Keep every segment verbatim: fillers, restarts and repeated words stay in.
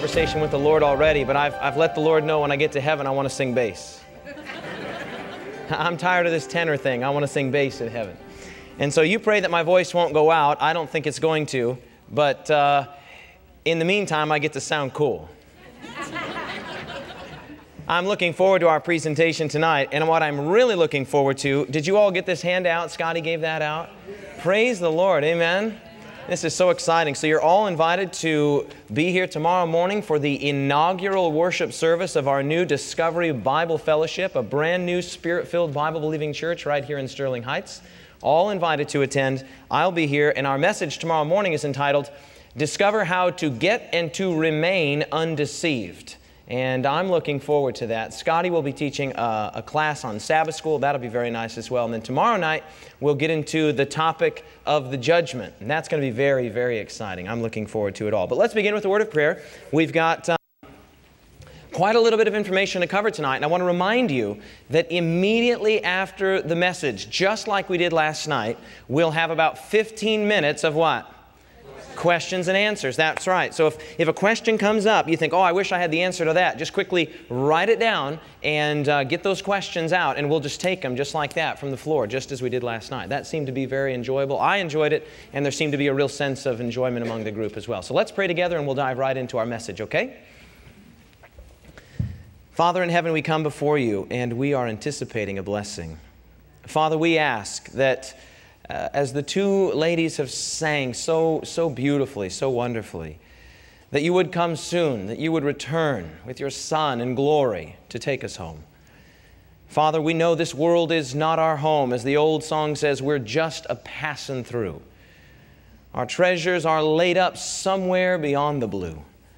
conversation with the Lord already, but I've, I've let the Lord know when I get to heaven I want to sing bass. I'm tired of this tenor thing. I want to sing bass in heaven. And so you pray that my voice won't go out. I don't think it's going to, but uh, in the meantime, I get to sound cool. I'm looking forward to our presentation tonight, and what I'm really looking forward to, did you all get this handout? Scotty gave that out. Praise the Lord, amen. This is so exciting. So you're all invited to be here tomorrow morning for the inaugural worship service of our new Discovery Bible Fellowship, a brand new Spirit-filled Bible-believing church right here in Sterling Heights. All invited to attend. I'll be here, and our message tomorrow morning is entitled, Discover How to Get and to Remain Undeceived. And I'm looking forward to that. Scotty will be teaching a, a class on Sabbath school. That'll be very nice as well. And then tomorrow night, we'll get into the topic of the judgment. And that's going to be very, very exciting. I'm looking forward to it all. But let's begin with a word of prayer. We've got um, quite a little bit of information to cover tonight. And I want to remind you that immediately after the message, just like we did last night, we'll have about fifteen minutes of what? Questions and answers. That's right. So if, if a question comes up, you think, oh, I wish I had the answer to that, just quickly write it down and uh, get those questions out, and we'll just take them just like that from the floor, just as we did last night. That seemed to be very enjoyable. I enjoyed it, and there seemed to be a real sense of enjoyment among the group as well. So let's pray together, and we'll dive right into our message, okay? Father in heaven, we come before you, and we are anticipating a blessing. Father, we ask that Uh, as the two ladies have sang so, so beautifully, so wonderfully, that you would come soon, that you would return with your Son in glory to take us home. Father, we know this world is not our home. As the old song says, we're just a passing through. Our treasures are laid up somewhere beyond the blue.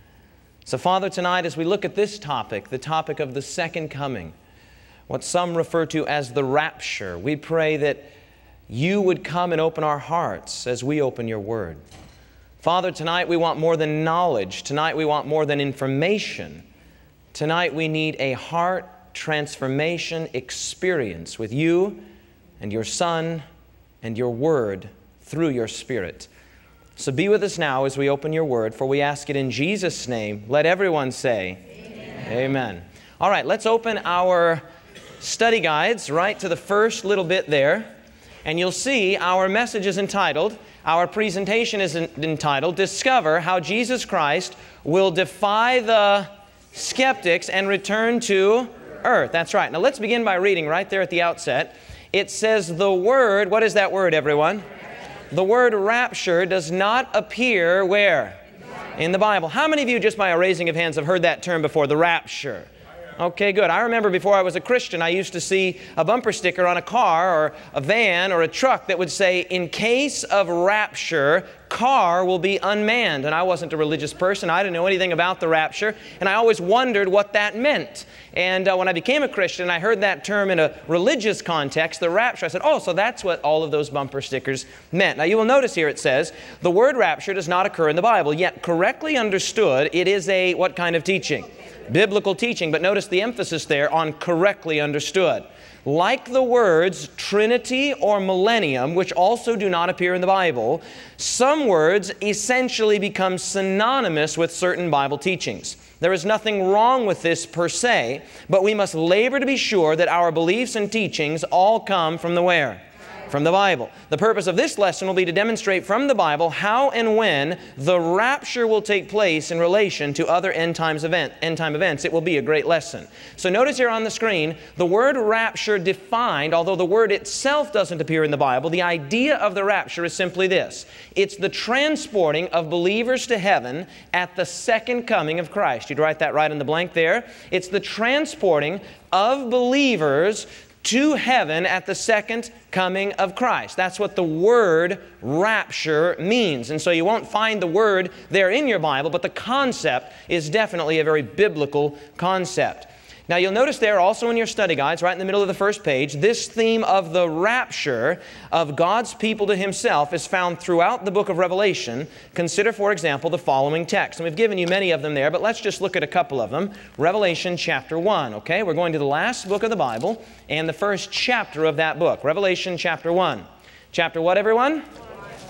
So Father, tonight as we look at this topic, the topic of the second coming, what some refer to as the rapture, we pray that you would come and open our hearts as we open your word. Father, tonight we want more than knowledge. Tonight we want more than information. Tonight we need a heart transformation experience with you and your Son and your word through your Spirit. So be with us now as we open your word, for we ask it in Jesus' name. Let everyone say, Amen. Amen. All right, let's open our study guides right to the first little bit there. And you'll see our message is entitled, our presentation is entitled, Discover How Jesus Christ Will Defy the Skeptics and Return to Earth. That's right. Now let's begin by reading right there at the outset. It says the word, what is that word, everyone? The word rapture does not appear where? In the Bible. How many of you, just by a raising of hands, have heard that term before, the rapture? Okay, good. I remember before I was a Christian, I used to see a bumper sticker on a car or a van or a truck that would say, in case of rapture, car will be unmanned. And I wasn't a religious person. I didn't know anything about the rapture. And I always wondered what that meant. And uh, when I became a Christian, I heard that term in a religious context, the rapture. I said, oh, so that's what all of those bumper stickers meant. Now, you will notice here it says, the word rapture does not occur in the Bible. Yet, correctly understood, it is a what kind of teaching? Biblical teaching, but notice the emphasis there on correctly understood. Like the words Trinity or millennium, which also do not appear in the Bible, some words essentially become synonymous with certain Bible teachings. There is nothing wrong with this per se, but we must labor to be sure that our beliefs and teachings all come from the where? From the Bible. The purpose of this lesson will be to demonstrate from the Bible how and when the rapture will take place in relation to other end times event, end time events. It will be a great lesson. So notice here on the screen, the word rapture defined, although the word itself doesn't appear in the Bible, the idea of the rapture is simply this. It's the transporting of believers to heaven at the second coming of Christ. You'd write that right in the blank there. It's the transporting of believers to heaven at the second coming of Christ. That's what the word rapture means. And so you won't find the word there in your Bible, but the concept is definitely a very biblical concept. Now you'll notice there also in your study guides, right in the middle of the first page, this theme of the rapture of God's people to Himself is found throughout the book of Revelation. Consider, for example, the following text. And we've given you many of them there, but let's just look at a couple of them. Revelation chapter one, okay? We're going to the last book of the Bible and the first chapter of that book. Revelation chapter one. Chapter what, everyone?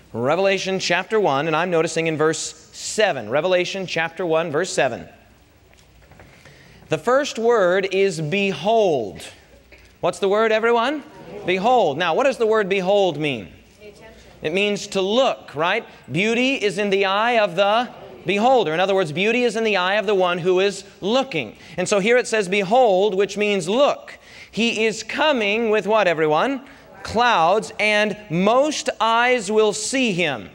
Revelation chapter one, and I'm noticing in verse seven. Revelation chapter one, verse seven. The first word is behold. What's the word, everyone? Behold. Behold. Now, what does the word behold mean? It means to look, right? Beauty is in the eye of the beholder. In other words, beauty is in the eye of the one who is looking. And so here it says behold, which means look. He is coming with what, everyone? Clouds, and most eyes will see Him.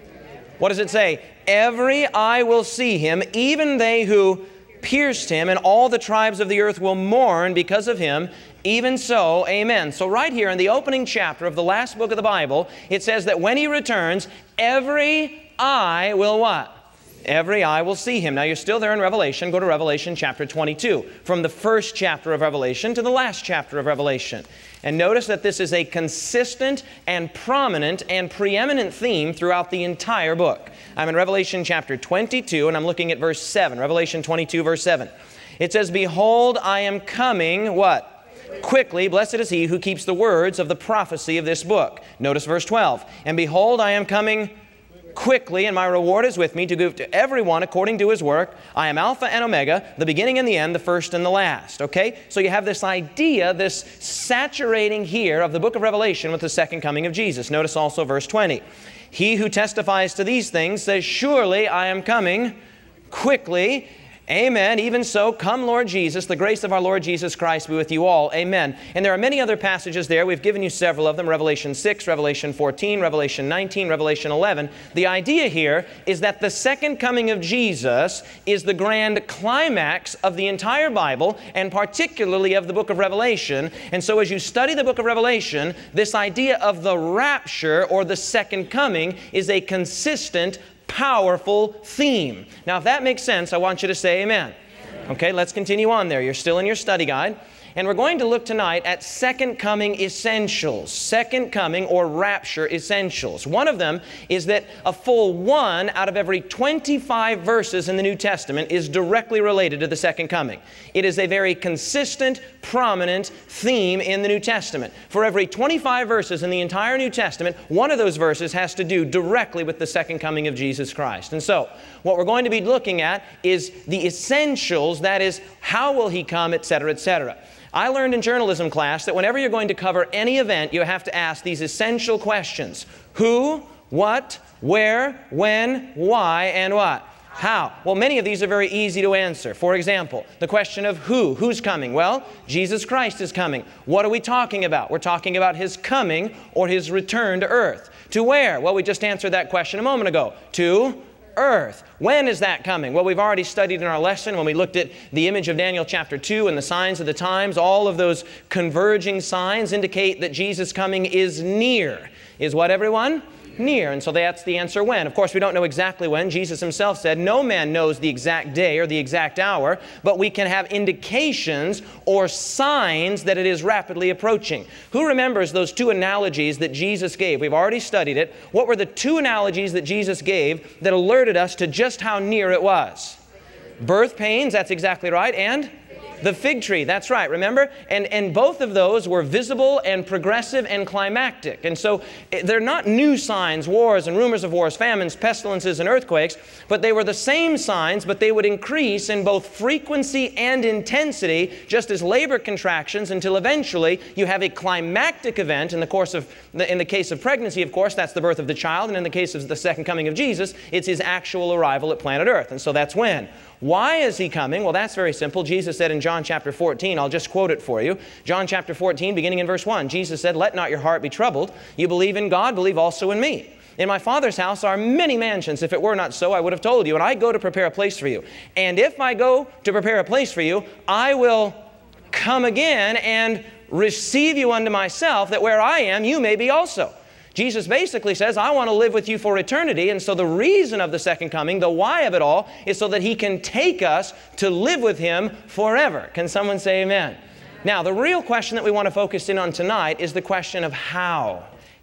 What does it say? Every eye will see Him, even they who pierced Him, and all the tribes of the earth will mourn because of Him. Even so, amen. So right here in the opening chapter of the last book of the Bible, it says that when He returns, every eye will what? Every eye will see Him. Now you're still there in Revelation. Go to Revelation chapter twenty-two. From the first chapter of Revelation to the last chapter of Revelation. And notice that this is a consistent and prominent and preeminent theme throughout the entire book. I'm in Revelation chapter twenty-two, and I'm looking at verse seven. Revelation twenty-two, verse seven. It says, behold, I am coming, what? Quickly, blessed is he who keeps the words of the prophecy of this book. Notice verse twelve. And behold, I am coming quickly, and my reward is with me to give to everyone according to his work. I am Alpha and Omega, the beginning and the end, the first and the last. Okay? So you have this idea, this saturating here of the book of Revelation with the second coming of Jesus. Notice also verse twenty. He who testifies to these things says, surely I am coming quickly. Amen. Even so, come Lord Jesus, the grace of our Lord Jesus Christ be with you all. Amen. And there are many other passages there. We've given you several of them. Revelation six, Revelation fourteen, Revelation nineteen, Revelation eleven. The idea here is that the second coming of Jesus is the grand climax of the entire Bible, and particularly of the book of Revelation. And so as you study the book of Revelation, this idea of the rapture or the second coming is a consistent, powerful theme. Now, if that makes sense, I want you to say amen. Amen. Okay, let's continue on there. You're still in your study guide. And we're going to look tonight at second coming essentials. Second coming or rapture essentials. One of them is that a full one out of every twenty-five verses in the New Testament is directly related to the second coming. It is a very consistent, prominent theme in the New Testament. For every twenty-five verses in the entire New Testament, one of those verses has to do directly with the second coming of Jesus Christ. And so, what we're going to be looking at is the essentials, that is, how will He come, et cetera, et cetera. I learned in journalism class that whenever you're going to cover any event, you have to ask these essential questions. Who, what, where, when, why, and what? How? Well, many of these are very easy to answer. For example, the question of who. Who's coming? Well, Jesus Christ is coming. What are we talking about? We're talking about His coming or His return to earth. To where? Well, we just answered that question a moment ago. To earth. When is that coming? Well, we've already studied in our lesson when we looked at the image of Daniel chapter two and the signs of the times. All of those converging signs indicate that Jesus' coming is near. Is what, everyone? Near. And so that's the answer, when. Of course, we don't know exactly when. Jesus Himself said, no man knows the exact day or the exact hour, but we can have indications or signs that it is rapidly approaching. Who remembers those two analogies that Jesus gave? We've already studied it. What were the two analogies that Jesus gave that alerted us to just how near it was? Birth pains, that's exactly right, and the fig tree, that's right, remember? And, and both of those were visible and progressive and climactic. And so they're not new signs, wars and rumors of wars, famines, pestilences, and earthquakes, but they were the same signs, but they would increase in both frequency and intensity, just as labor contractions, until eventually you have a climactic event in the course of, in the case of pregnancy, of course, that's the birth of the child, and in the case of the second coming of Jesus, it's His actual arrival at planet Earth. And so that's when. Why is He coming? Well, that's very simple. Jesus said in John chapter fourteen, I'll just quote it for you. John chapter fourteen, beginning in verse one, Jesus said, let not your heart be troubled. You believe in God, believe also in me. In my Father's house are many mansions. If it were not so, I would have told you. And I go to prepare a place for you. And if I go to prepare a place for you, I will come again and receive you unto myself, that where I am, you may be also. Jesus basically says, I want to live with you for eternity. And so the reason of the second coming, the why of it all, is so that He can take us to live with Him forever. Can someone say amen? Now, the real question that we want to focus in on tonight is the question of how.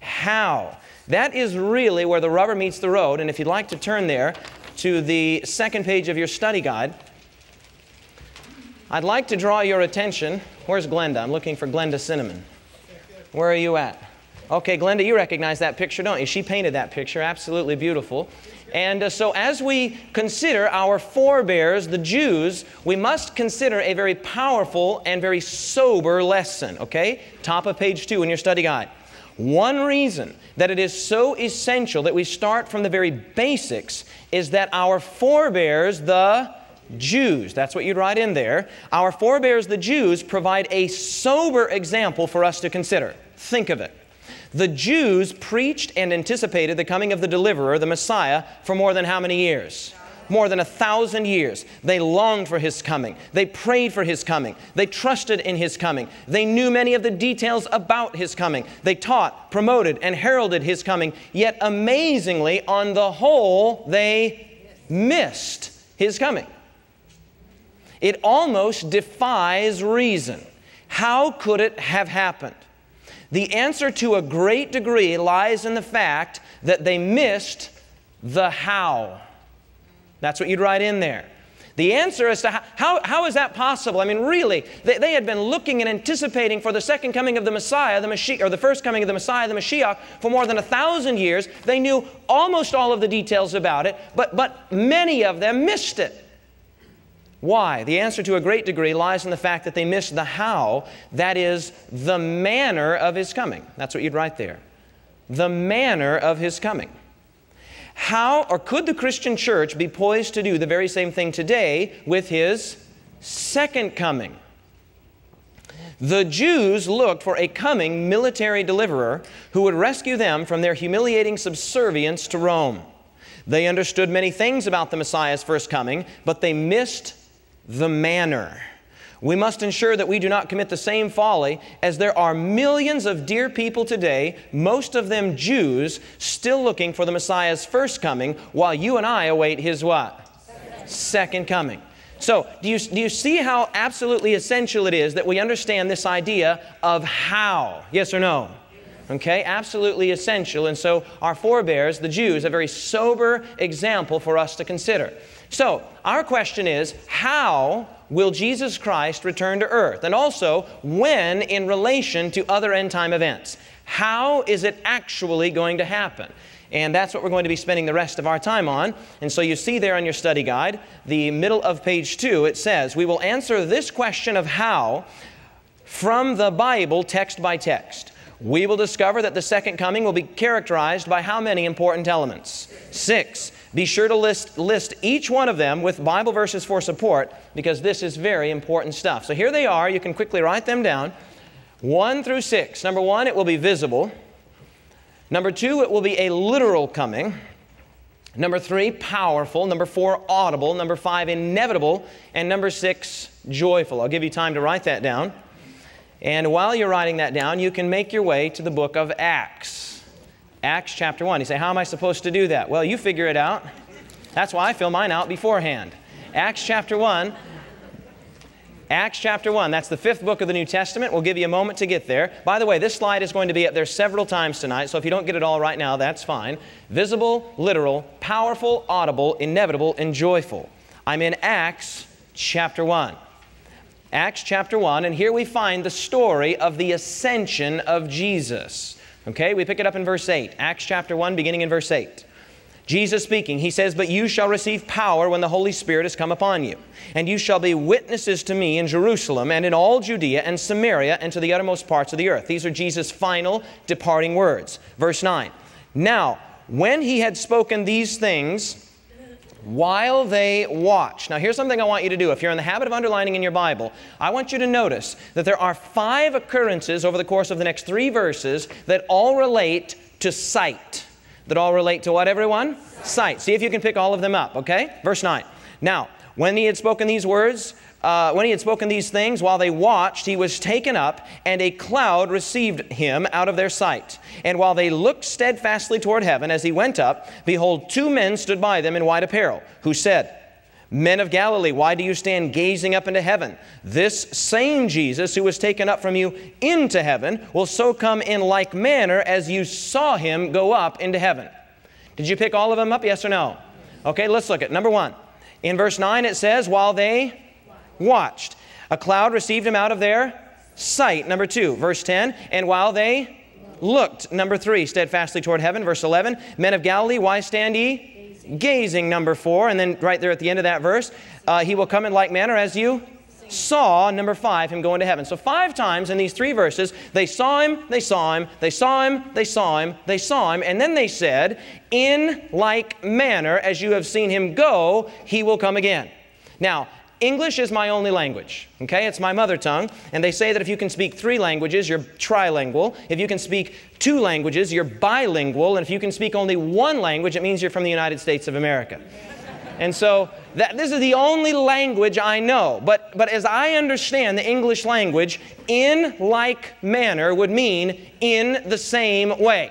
How? That is really where the rubber meets the road. And if you'd like to turn there to the second page of your study guide, I'd like to draw your attention. Where's Glenda? I'm looking for Glenda Cinnamon. Where are you at? Okay, Glenda, you recognize that picture, don't you? She painted that picture. Absolutely beautiful. And uh, so as we consider our forebears, the Jews, we must consider a very powerful and very sober lesson, okay? Top of page two in your study guide. One reason that it is so essential that we start from the very basics is that our forebears, the Jews, that's what you'd write in there, our forebears, the Jews, provide a sober example for us to consider. Think of it. The Jews preached and anticipated the coming of the deliverer, the Messiah, for more than how many years? More than a thousand years. They longed for His coming. They prayed for His coming. They trusted in His coming. They knew many of the details about His coming. They taught, promoted, and heralded His coming. Yet amazingly, on the whole, they missed His coming. It almost defies reason. How could it have happened? The answer to a great degree lies in the fact that they missed the how. That's what you'd write in there. The answer as to how, how, how is that possible? I mean, really, they, they had been looking and anticipating for the second coming of the Messiah, the Mashiach, or the first coming of the Messiah, the Mashiach, for more than a thousand years. They knew almost all of the details about it, but, but many of them missed it. Why? The answer to a great degree lies in the fact that they missed the how, that is, the manner of His coming. That's what you'd write there. The manner of His coming. How, or could the Christian church be poised to do the very same thing today with His second coming? The Jews looked for a coming military deliverer who would rescue them from their humiliating subservience to Rome. They understood many things about the Messiah's first coming, but they missed the manner. We must ensure that we do not commit the same folly, as there are millions of dear people today, most of them Jews, still looking for the Messiah's first coming, while you and I await His what? Second, Second coming. So, do you, do you see how absolutely essential it is that we understand this idea of how? Yes or no? Okay, absolutely essential. And so our forebears, the Jews, a very sober example for us to consider. So, our question is, how will Jesus Christ return to earth? And also, when in relation to other end-time events? How is it actually going to happen? And that's what we're going to be spending the rest of our time on. And so you see there on your study guide, the middle of page two, it says, we will answer this question of how from the Bible, text by text. We will discover that the second coming will be characterized by how many important elements? Six. Be sure to list, list each one of them with Bible verses for support, because this is very important stuff. So here they are. You can quickly write them down. One through six. Number one, it will be visible. Number two, it will be a literal coming. Number three, powerful. Number four, audible. Number five, inevitable. And number six, joyful. I'll give you time to write that down. And while you're writing that down, you can make your way to the book of Acts. Acts chapter one. You say, how am I supposed to do that? Well, you figure it out. That's why I fill mine out beforehand. Acts chapter one. Acts chapter one. That's the fifth book of the New Testament. We'll give you a moment to get there. By the way, this slide is going to be up there several times tonight, so if you don't get it all right now, that's fine. Visible, literal, powerful, audible, inevitable, and joyful. I'm in Acts chapter one. Acts chapter one, and here we find the story of the ascension of Jesus. Okay, we pick it up in verse eight. Acts chapter one, beginning in verse eight. Jesus speaking, He says, but you shall receive power when the Holy Spirit has come upon you. And you shall be witnesses to me in Jerusalem and in all Judea and Samaria and to the uttermost parts of the earth. These are Jesus' final departing words. Verse nine. Now, when He had spoken these things, while they watched. Now, here's something I want you to do. If you're in the habit of underlining in your Bible, I want you to notice that there are five occurrences over the course of the next three verses that all relate to sight. That all relate to what, everyone? Sight. See if you can pick all of them up, okay? Verse nine. Now, when He had spoken these words, uh, when He had spoken these things, while they watched, He was taken up, and a cloud received Him out of their sight. And while they looked steadfastly toward heaven as He went up, behold, two men stood by them in white apparel, who said, Men of Galilee, why do you stand gazing up into heaven? This same Jesus who was taken up from you into heaven will so come in like manner as you saw Him go up into heaven. Did you pick all of them up, yes or no? Okay, let's look at number one. In verse nine it says, while they watched, a cloud received Him out of their sight. Number two, verse ten, and while they looked. Number three, steadfastly toward heaven. Verse eleven, men of Galilee, why stand ye? Gazing. Gazing, number four. And then right there at the end of that verse, uh, he will come in like manner as you saw, number five, him go into heaven. So five times in these three verses, they saw him, they saw him, they saw him, they saw him, they saw him, and then they said, in like manner as you have seen him go, he will come again. Now, English is my only language, okay? It's my mother tongue, and they say that if you can speak three languages, you're trilingual. If you can speak two languages, you're bilingual, and if you can speak only one language, it means you're from the United States of America. And so that, this is the only language I know. But, but as I understand the English language, in like manner would mean in the same way.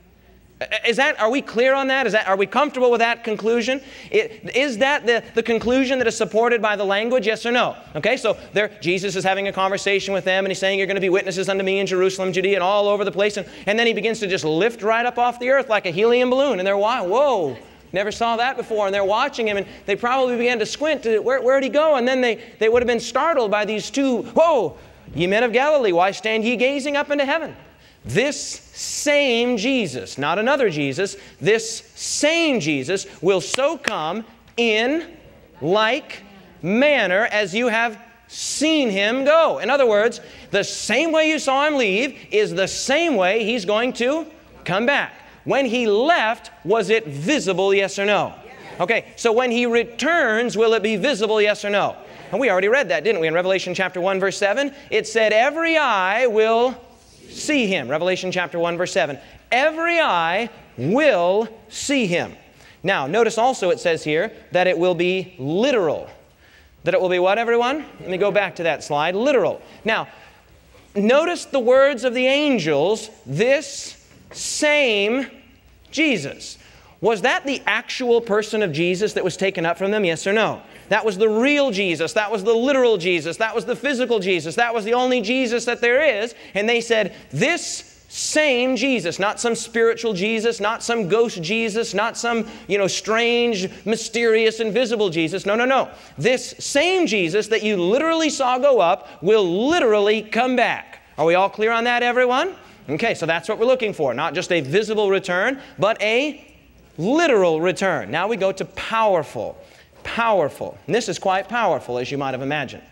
Is that, are we clear on that? Is that, are we comfortable with that conclusion? It, is that the, the conclusion that is supported by the language? Yes or no? Okay, so there, Jesus is having a conversation with them, and he's saying, you're going to be witnesses unto me in Jerusalem, Judea, and all over the place. And, and then he begins to just lift right up off the earth like a helium balloon. And they're, whoa. Never saw that before, and they're watching him, and they probably began to squint to where, where'd he go? And then they, they would have been startled by these two, whoa, ye men of Galilee, why stand ye gazing up into heaven? This same Jesus, not another Jesus, this same Jesus will so come in like manner as you have seen him go. In other words, the same way you saw him leave is the same way he's going to come back. When he left, was it visible, yes or no? Okay, so when he returns, will it be visible, yes or no? And we already read that, didn't we? In Revelation chapter one, verse seven, it said, every eye will see him. Revelation chapter one, verse seven. Every eye will see him. Now, notice also it says here that it will be literal. That it will be what, everyone? Let me go back to that slide. Literal. Now, notice the words of the angels, this same Jesus. Was that the actual person of Jesus that was taken up from them? Yes or no? That was the real Jesus. That was the literal Jesus. That was the physical Jesus. That was the only Jesus that there is. And they said, this same Jesus, not some spiritual Jesus, not some ghost Jesus, not some, you know, strange, mysterious, invisible Jesus. No, no, no. This same Jesus that you literally saw go up will literally come back. Are we all clear on that, everyone? Okay, so that's what we're looking for. Not just a visible return, but a literal return. Now we go to powerful. Powerful. And this is quite powerful, as you might have imagined.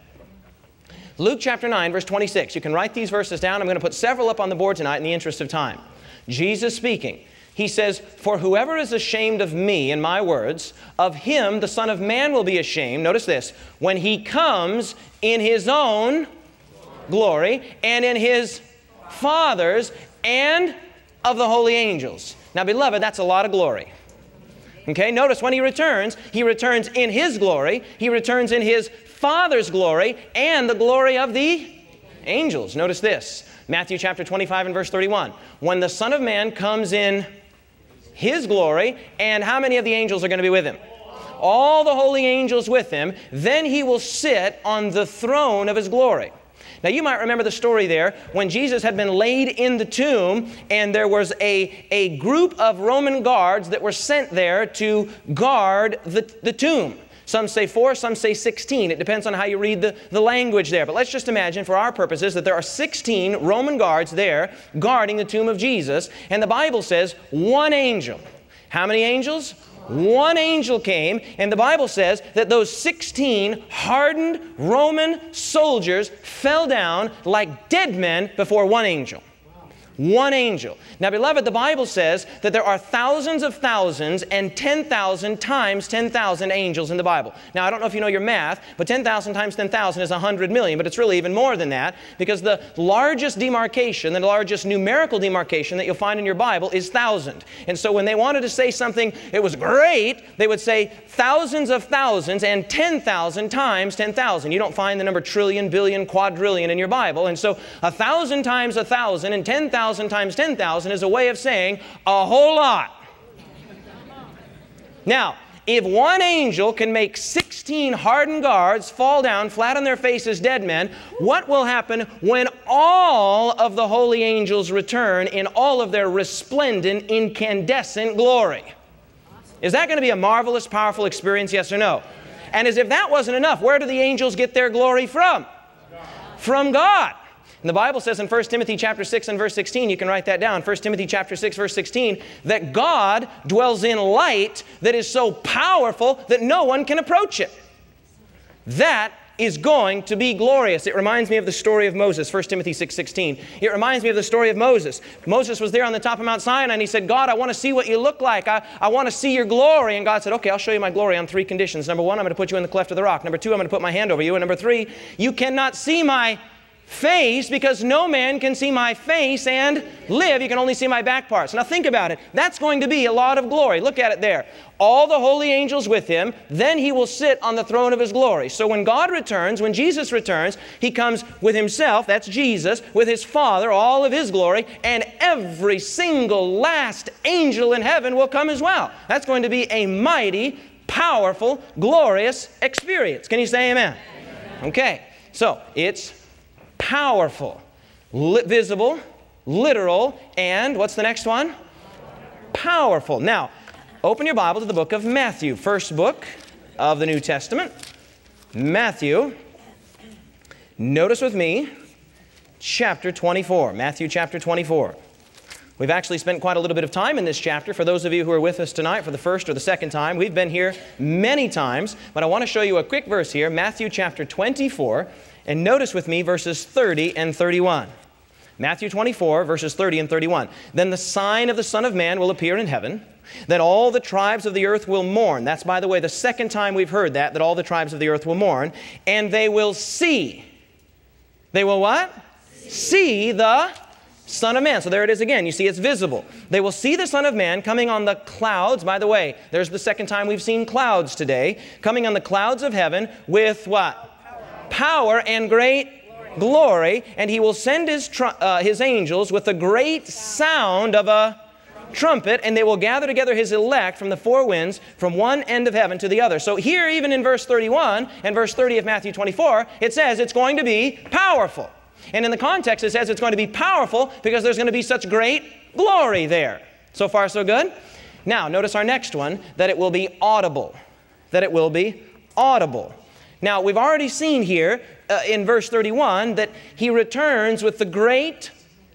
Luke chapter nine, verse twenty-six. You can write these verses down. I'm going to put several up on the board tonight in the interest of time. Jesus speaking. He says, for whoever is ashamed of me and my words, of him the Son of Man will be ashamed. Notice this. When he comes in his own glory and in his Father's and of the holy angels. Now, beloved, that's a lot of glory. Okay, notice when he returns, he returns in his glory, he returns in his Father's glory, and the glory of the angels. Notice this, Matthew chapter twenty-five and verse thirty-one. When the Son of Man comes in his glory, and how many of the angels are going to be with him? All the holy angels with him, then he will sit on the throne of his glory. Now, you might remember the story there when Jesus had been laid in the tomb, and there was a, a group of Roman guards that were sent there to guard the, the tomb. Some say four, some say sixteen. It depends on how you read the, the language there. But let's just imagine for our purposes that there are sixteen Roman guards there guarding the tomb of Jesus. And the Bible says one angel. How many angels? One angel came, and the Bible says that those sixteen hardened Roman soldiers fell down like dead men before one angel. One angel. Now, beloved, the Bible says that there are thousands of thousands and ten thousand times ten thousand angels in the Bible. Now, I don't know if you know your math, but ten thousand times ten thousand is one hundred million, but it's really even more than that, because the largest demarcation, the largest numerical demarcation that you'll find in your Bible is thousand. And so when they wanted to say something it was great, they would say thousands of thousands and ten thousand times ten thousand. You don't find the number trillion, billion, quadrillion in your Bible. And so a thousand times a thousand and ten thousand times ten thousand is a way of saying a whole lot. Now, if one angel can make sixteen hardened guards fall down flat on their faces, dead men, what will happen when all of the holy angels return in all of their resplendent, incandescent glory? Is that going to be a marvelous, powerful experience, yes or no? And as if that wasn't enough, where do the angels get their glory from? From God. And the Bible says in First Timothy chapter six and verse sixteen, you can write that down, First Timothy chapter six verse sixteen, that God dwells in light that is so powerful that no one can approach it. That is going to be glorious. It reminds me of the story of Moses, First Timothy six sixteen. It reminds me of the story of Moses. Moses was there on the top of Mount Sinai and he said, God, I want to see what you look like. I, I want to see your glory. And God said, okay, I'll show you my glory on three conditions. Number one, I'm going to put you in the cleft of the rock. Number two, I'm going to put my hand over you. And number three, you cannot see my face, because no man can see my face and live. You can only see my back parts. Now think about it. That's going to be a lot of glory. Look at it there. All the holy angels with him, then he will sit on the throne of his glory. So when God returns, when Jesus returns, he comes with himself, that's Jesus, with his Father, all of his glory, and every single last angel in heaven will come as well. That's going to be a mighty, powerful, glorious experience. Can you say amen? Amen. Okay, so it's powerful, li- visible, literal, and what's the next one? Powerful. Now, open your Bible to the book of Matthew, first book of the New Testament. Matthew. Notice with me, chapter twenty-four. Matthew chapter twenty-four. We've actually spent quite a little bit of time in this chapter. For those of you who are with us tonight for the first or the second time, we've been here many times, but I want to show you a quick verse here, Matthew chapter twenty-four. And notice with me verses thirty and thirty-one. Matthew twenty-four, verses thirty and thirty-one. Then the sign of the Son of Man will appear in heaven. Then all the tribes of the earth will mourn. That's, by the way, the second time we've heard that, that all the tribes of the earth will mourn. And they will see. They will what? See, see the Son of Man. So there it is again. You see, it's visible. They will see the Son of Man coming on the clouds. By the way, there's the second time we've seen clouds today. Coming on the clouds of heaven with what? Power and great glory. glory, and he will send his, tr- uh, his angels with a great sound of a trumpet, and they will gather together his elect from the four winds, from one end of heaven to the other. So here, even in verse thirty-one and verse thirty of Matthew twenty-four, it says it's going to be powerful. And in the context, it says it's going to be powerful because there's going to be such great glory there. So far, so good? Now, notice our next one, that it will be audible. That it will be audible. Now, we've already seen here uh, in verse thirty-one that he returns with the great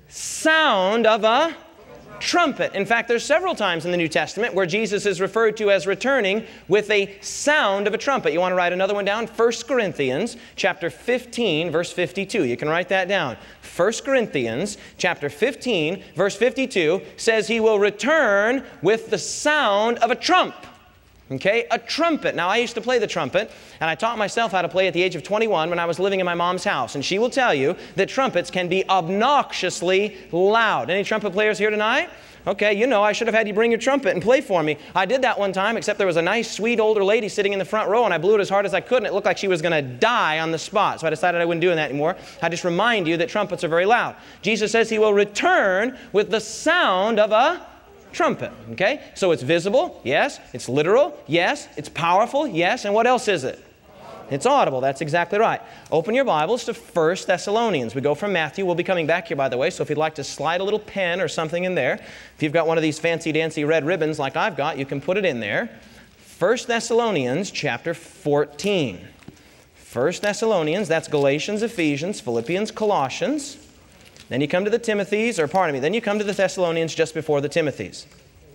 sound of a trumpet. In fact, there's several times in the New Testament where Jesus is referred to as returning with a sound of a trumpet. You want to write another one down? First Corinthians chapter fifteen, verse fifty-two. You can write that down. First Corinthians chapter fifteen, verse fifty-two says he will return with the sound of a trump. Okay, a trumpet. Now, I used to play the trumpet, and I taught myself how to play at the age of twenty-one when I was living in my mom's house. And she will tell you that trumpets can be obnoxiously loud. Any trumpet players here tonight? Okay, you know, I should have had you bring your trumpet and play for me. I did that one time, except there was a nice, sweet older lady sitting in the front row, and I blew it as hard as I could, and it looked like she was going to die on the spot. So I decided I wouldn't do that anymore. I just remind you that trumpets are very loud. Jesus says he will return with the sound of a trumpet. Okay? So it's visible, yes. It's literal, yes. It's powerful, yes. And what else is it? It's audible. That's exactly right. Open your Bibles to First Thessalonians. We go from Matthew. We'll be coming back here, by the way, so if you'd like to slide a little pen or something in there, if you've got one of these fancy-dancy red ribbons like I've got, you can put it in there. First Thessalonians chapter fourteen. First Thessalonians, that's Galatians, Ephesians, Philippians, Colossians. Then you come to the Timothys, or pardon me, then you come to the Thessalonians just before the Timothys.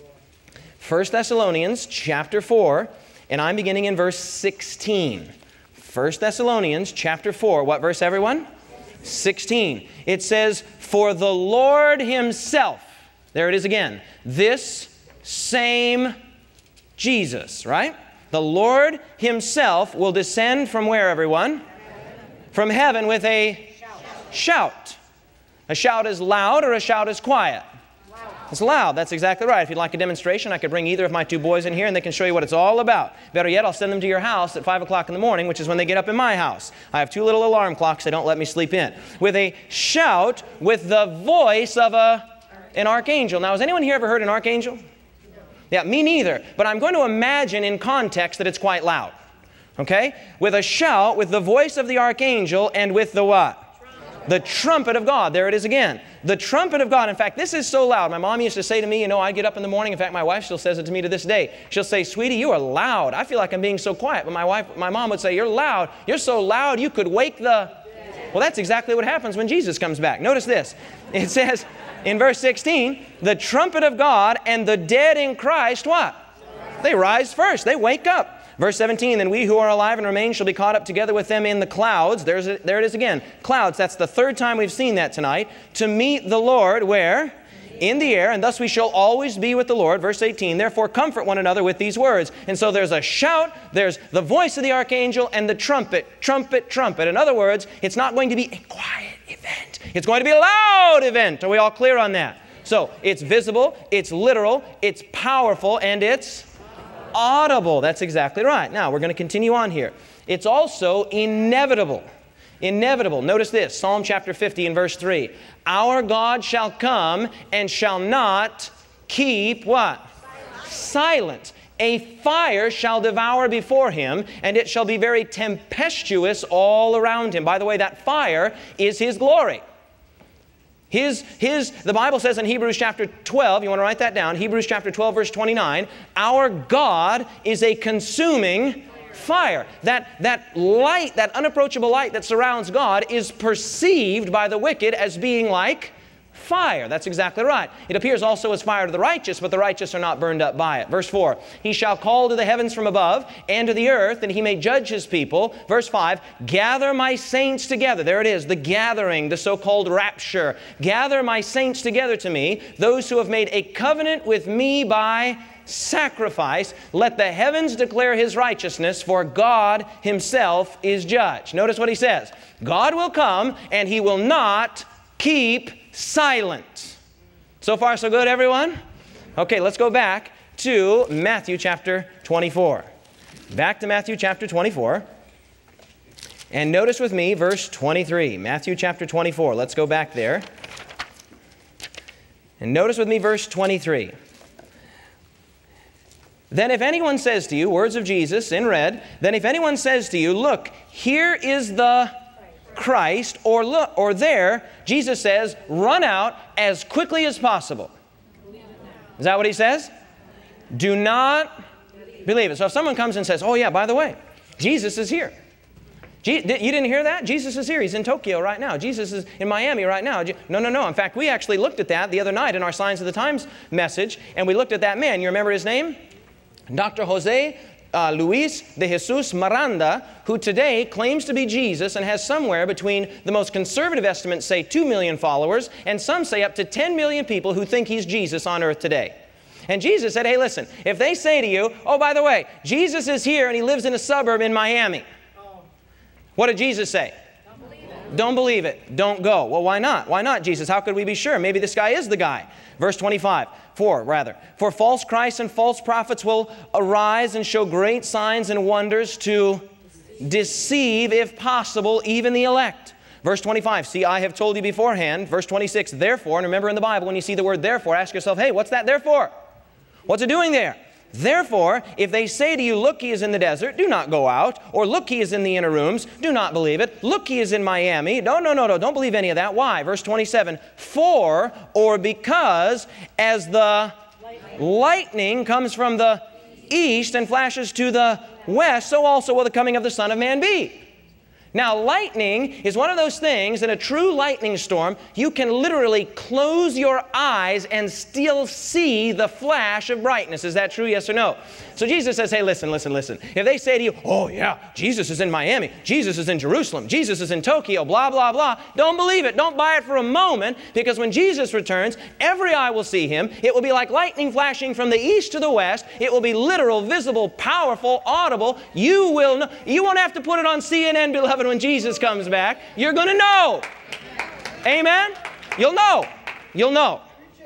First Thessalonians chapter four, and I'm beginning in verse sixteen. First Thessalonians chapter four, what verse everyone? sixteen. It says, for the Lord himself, there it is again, this same Jesus, right? The Lord himself will descend from where, everyone? From heaven with a shout. A shout is loud or a shout is quiet? Loud. It's loud. That's exactly right. If you'd like a demonstration, I could bring either of my two boys in here and they can show you what it's all about. Better yet, I'll send them to your house at five o'clock in the morning, which is when they get up in my house. I have two little alarm clocks. They don't let me sleep in. With a shout, with the voice of a, an archangel. Now, has anyone here ever heard an archangel? Yeah, me neither. But I'm going to imagine in context that it's quite loud. Okay? With a shout, with the voice of the archangel, and with the what? The trumpet of God. There it is again. The trumpet of God. In fact, this is so loud. My mom used to say to me, you know, I get up in the morning. In fact, my wife still says it to me to this day. She'll say, sweetie, you are loud. I feel like I'm being so quiet. But my wife, my mom would say, you're loud. You're so loud you could wake the Well, that's exactly what happens when Jesus comes back. Notice this. It says in verse sixteen, the trumpet of God and the dead in Christ, what? They rise first. They wake up. Verse seventeen, then we who are alive and remain shall be caught up together with them in the clouds. There's a, there it is again. Clouds. That's the third time we've seen that tonight. To meet the Lord, where? In the air, and thus we shall always be with the Lord. Verse eighteen, therefore comfort one another with these words. And so there's a shout, there's the voice of the archangel, and the trumpet, trumpet, trumpet. In other words, it's not going to be a quiet event. It's going to be a loud event. Are we all clear on that? So it's visible, it's literal, it's powerful, and it's audible. That's exactly right. Now, we're going to continue on here. It's also inevitable. Inevitable. Notice this, Psalm chapter fifty and verse three. Our God shall come and shall not keep what? Silent. A fire shall devour before him, and it shall be very tempestuous all around him. By the way, that fire is his glory. His, his, the Bible says in Hebrews chapter twelve, you want to write that down, Hebrews chapter twelve verse twenty-nine, our God is a consuming fire. That, that light, that unapproachable light that surrounds God is perceived by the wicked as being like fire. That's exactly right. It appears also as fire to the righteous, but the righteous are not burned up by it. Verse four, he shall call to the heavens from above and to the earth, and he may judge his people. Verse five, gather my saints together. There it is, the gathering, the so-called rapture. Gather my saints together to me, those who have made a covenant with me by sacrifice. Let the heavens declare his righteousness, for God himself is judge. Notice what he says. God will come and he will not keep silent. So far, so good, everyone? Okay, let's go back to Matthew chapter twenty-four. Back to Matthew chapter twenty-four. And notice with me verse twenty-three. Matthew chapter twenty-four. Let's go back there. And notice with me verse twenty-three. Then if anyone says to you, words of Jesus in red, then if anyone says to you, look, here is the Christ, or look, or there, Jesus says, run out as quickly as possible. Is that what he says? Do not believe it. So if someone comes and says, oh yeah, by the way, Jesus is here. Je- you didn't hear that? Jesus is here. He's in Tokyo right now. Jesus is in Miami right now. No, no, no. In fact, we actually looked at that the other night in our Signs of the Times message, and we looked at that man. You remember his name? Doctor Jose uh, Luis de Jesus Miranda, who today claims to be Jesus and has somewhere between the most conservative estimates say two million followers, and some say up to ten million people who think he's Jesus on earth today. And Jesus said, hey, listen, if they say to you, oh, by the way, Jesus is here and he lives in a suburb in Miami. What did Jesus say? Don't believe it. Don't believe it. Don't go. Well, why not? Why not, Jesus? How could we be sure? Maybe this guy is the guy. Verse twenty-five, four rather. For false Christs and false prophets will arise and show great signs and wonders to deceive, if possible, even the elect. Verse twenty-five, see, I have told you beforehand. Verse twenty-six, therefore, and remember in the Bible when you see the word therefore, ask yourself, hey, what's that therefore? What's it doing there? Therefore, if they say to you, look, he is in the desert, do not go out. Or look, he is in the inner rooms, do not believe it. Look, he is in Miami. No, no, no, no, don't believe any of that. Why? Verse twenty-seven, for or because as the lightning, lightning comes from the east and flashes to the west, so also will the coming of the Son of Man be. Now, lightning is one of those things, in a true lightning storm, you can literally close your eyes and still see the flash of brightness. Is that true? Yes or no? So Jesus says, hey, listen, listen, listen. If they say to you, oh yeah, Jesus is in Miami, Jesus is in Jerusalem, Jesus is in Tokyo, blah, blah, blah, don't believe it. Don't buy it for a moment, because when Jesus returns, every eye will see him. It will be like lightning flashing from the east to the west. It will be literal, visible, powerful, audible. You will know. You won't have to put it on C N N, beloved, when Jesus comes back. You're going to know. Amen? You'll know. You'll know.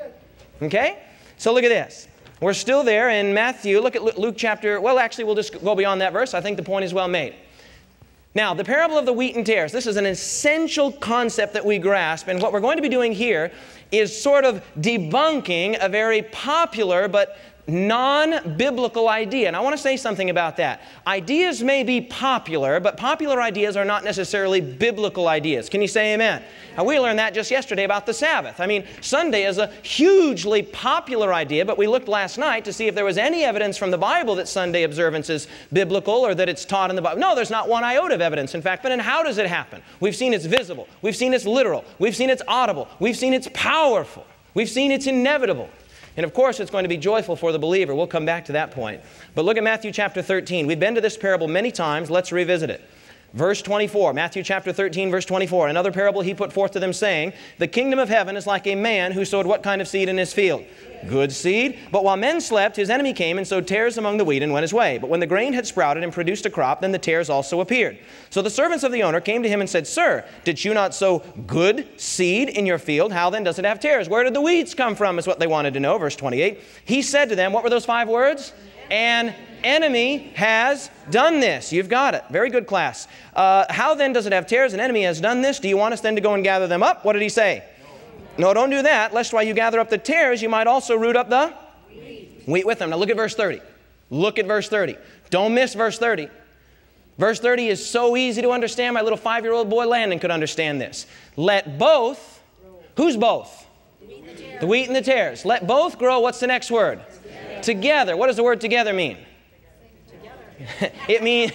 Okay? So look at this. We're still there in Matthew. Look at Luke chapter, well, actually, we'll just go beyond that verse. I think the point is well made. Now, the parable of the wheat and tares. This is an essential concept that we grasp. And what we're going to be doing here is sort of debunking a very popular but non-biblical idea. And I want to say something about that. Ideas may be popular, but popular ideas are not necessarily biblical ideas. Can you say amen? Now, we learned that just yesterday about the Sabbath. I mean, Sunday is a hugely popular idea, but we looked last night to see if there was any evidence from the Bible that Sunday observance is biblical or that it's taught in the Bible. No, there's not one iota of evidence, in fact. But then how does it happen? We've seen it's visible. We've seen it's literal. We've seen it's audible. We've seen it's powerful. We've seen it's inevitable. And of course, it's going to be joyful for the believer. We'll come back to that point. But look at Matthew chapter thirteen. We've been to this parable many times. Let's revisit it. Verse twenty-four, Matthew chapter thirteen, verse twenty-four. Another parable he put forth to them, saying, the kingdom of heaven is like a man who sowed what kind of seed in his field? Good seed. But while men slept, his enemy came and sowed tares among the wheat and went his way. But when the grain had sprouted and produced a crop, then the tares also appeared. So the servants of the owner came to him and said, Sir, did you not sow good seed in your field? How then does it have tares? Where did the weeds come from, is what they wanted to know. Verse twenty-eight. He said to them, what were those five words? An enemy has done this. You've got it. Very good, class. Uh, how then does it have tares? An enemy has done this. Do you want us then to go and gather them up? What did he say? No, don't do that, lest while you gather up the tares, you might also root up the wheat. Wheat with them. Now look at verse thirty. Look at verse thirty. Don't miss verse thirty. Verse thirty is so easy to understand. My little five-year-old boy Landon could understand this. Let both, who's both? The wheat and the tares. The wheat and the tares. Let both grow, what's the next word? Together. Together. What does the word together mean? Together. It means...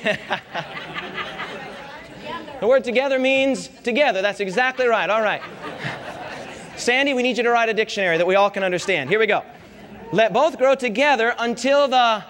The word together means together. That's exactly right. All right. Sandy, we need you to write a dictionary that we all can understand. Here we go. Let both grow together until the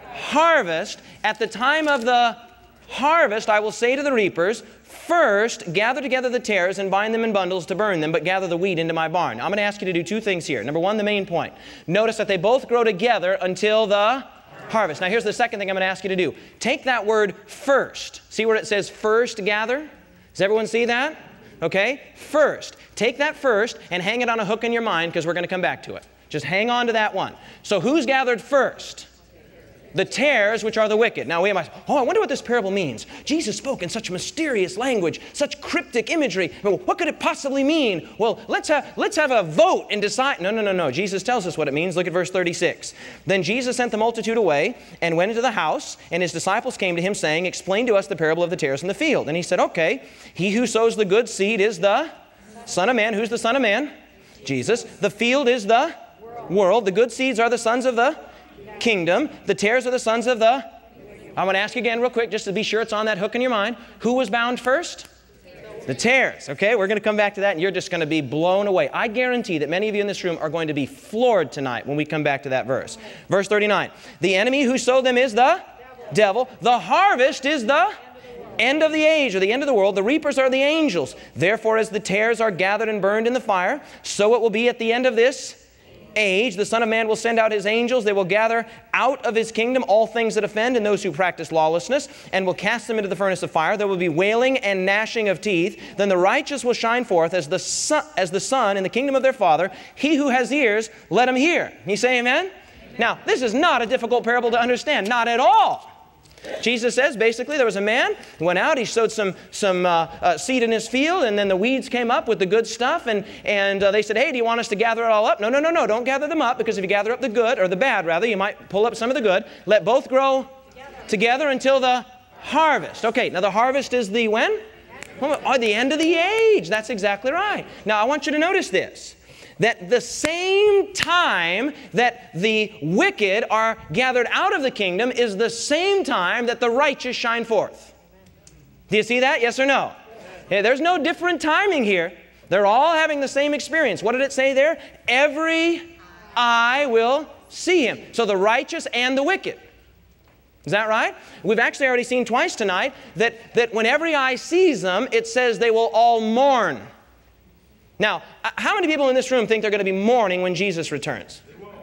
harvest. At the time of the harvest, I will say to the reapers, first, gather together the tares and bind them in bundles to burn them, but gather the wheat into my barn. I'm going to ask you to do two things here. Number one, the main point. Notice that they both grow together until the harvest. Now, here's the second thing I'm going to ask you to do. Take that word first. See where it says first gather? Does everyone see that? Okay? First. Take that first and hang it on a hook in your mind because we're going to come back to it. Just hang on to that one. So who's gathered first? The tares, which are the wicked. Now we might, oh, I wonder what this parable means. Jesus spoke in such mysterious language, such cryptic imagery. Well, what could it possibly mean? Well, let's have, let's have a vote and decide. No, no, no, no. Jesus tells us what it means. Look at verse thirty-six. Then Jesus sent the multitude away and went into the house, and his disciples came to him saying, explain to us the parable of the tares in the field. And he said, okay, he who sows the good seed is the Son of Man. Who's the Son of Man? Jesus. The field is the world. The good seeds are the sons of the kingdom. The tares are the sons of the... I want to ask you again real quick just to be sure it's on that hook in your mind. Who was bound first? The tares. Okay, we're going to come back to that and you're just going to be blown away. I guarantee that many of you in this room are going to be floored tonight when we come back to that verse. Verse thirty-nine. The enemy who sowed them is the devil. devil. The harvest is the end of the age, or the end of the world. The reapers are the angels. Therefore, as the tares are gathered and burned in the fire, so it will be at the end of this age. The Son of Man will send out his angels. They will gather out of his kingdom all things that offend and those who practice lawlessness, and will cast them into the furnace of fire. There will be wailing and gnashing of teeth. Then the righteous will shine forth as the sun, as the sun in the kingdom of their Father. He who has ears, let him hear. Can you say amen? Amen? Now, this is not a difficult parable to understand. Not at all. Jesus says, basically, there was a man who went out, he sowed some, some uh, uh, seed in his field, and then the weeds came up with the good stuff, and, and uh, they said, hey, do you want us to gather it all up? No, no, no, no, don't gather them up, because if you gather up the good, or the bad, rather, you might pull up some of the good. Let both grow together, together until the harvest. Okay, now the harvest is the when? Oh, the end of the age. That's exactly right. Now, I want you to notice this. That the same time that the wicked are gathered out of the kingdom is the same time that the righteous shine forth. Do you see that? Yes or no? Yeah, there's no different timing here. They're all having the same experience. What did it say there? Every eye will see him. So the righteous and the wicked. Is that right? We've actually already seen twice tonight that, that when every eye sees them, it says they will all mourn. Now, how many people in this room think they're going to be mourning when Jesus returns?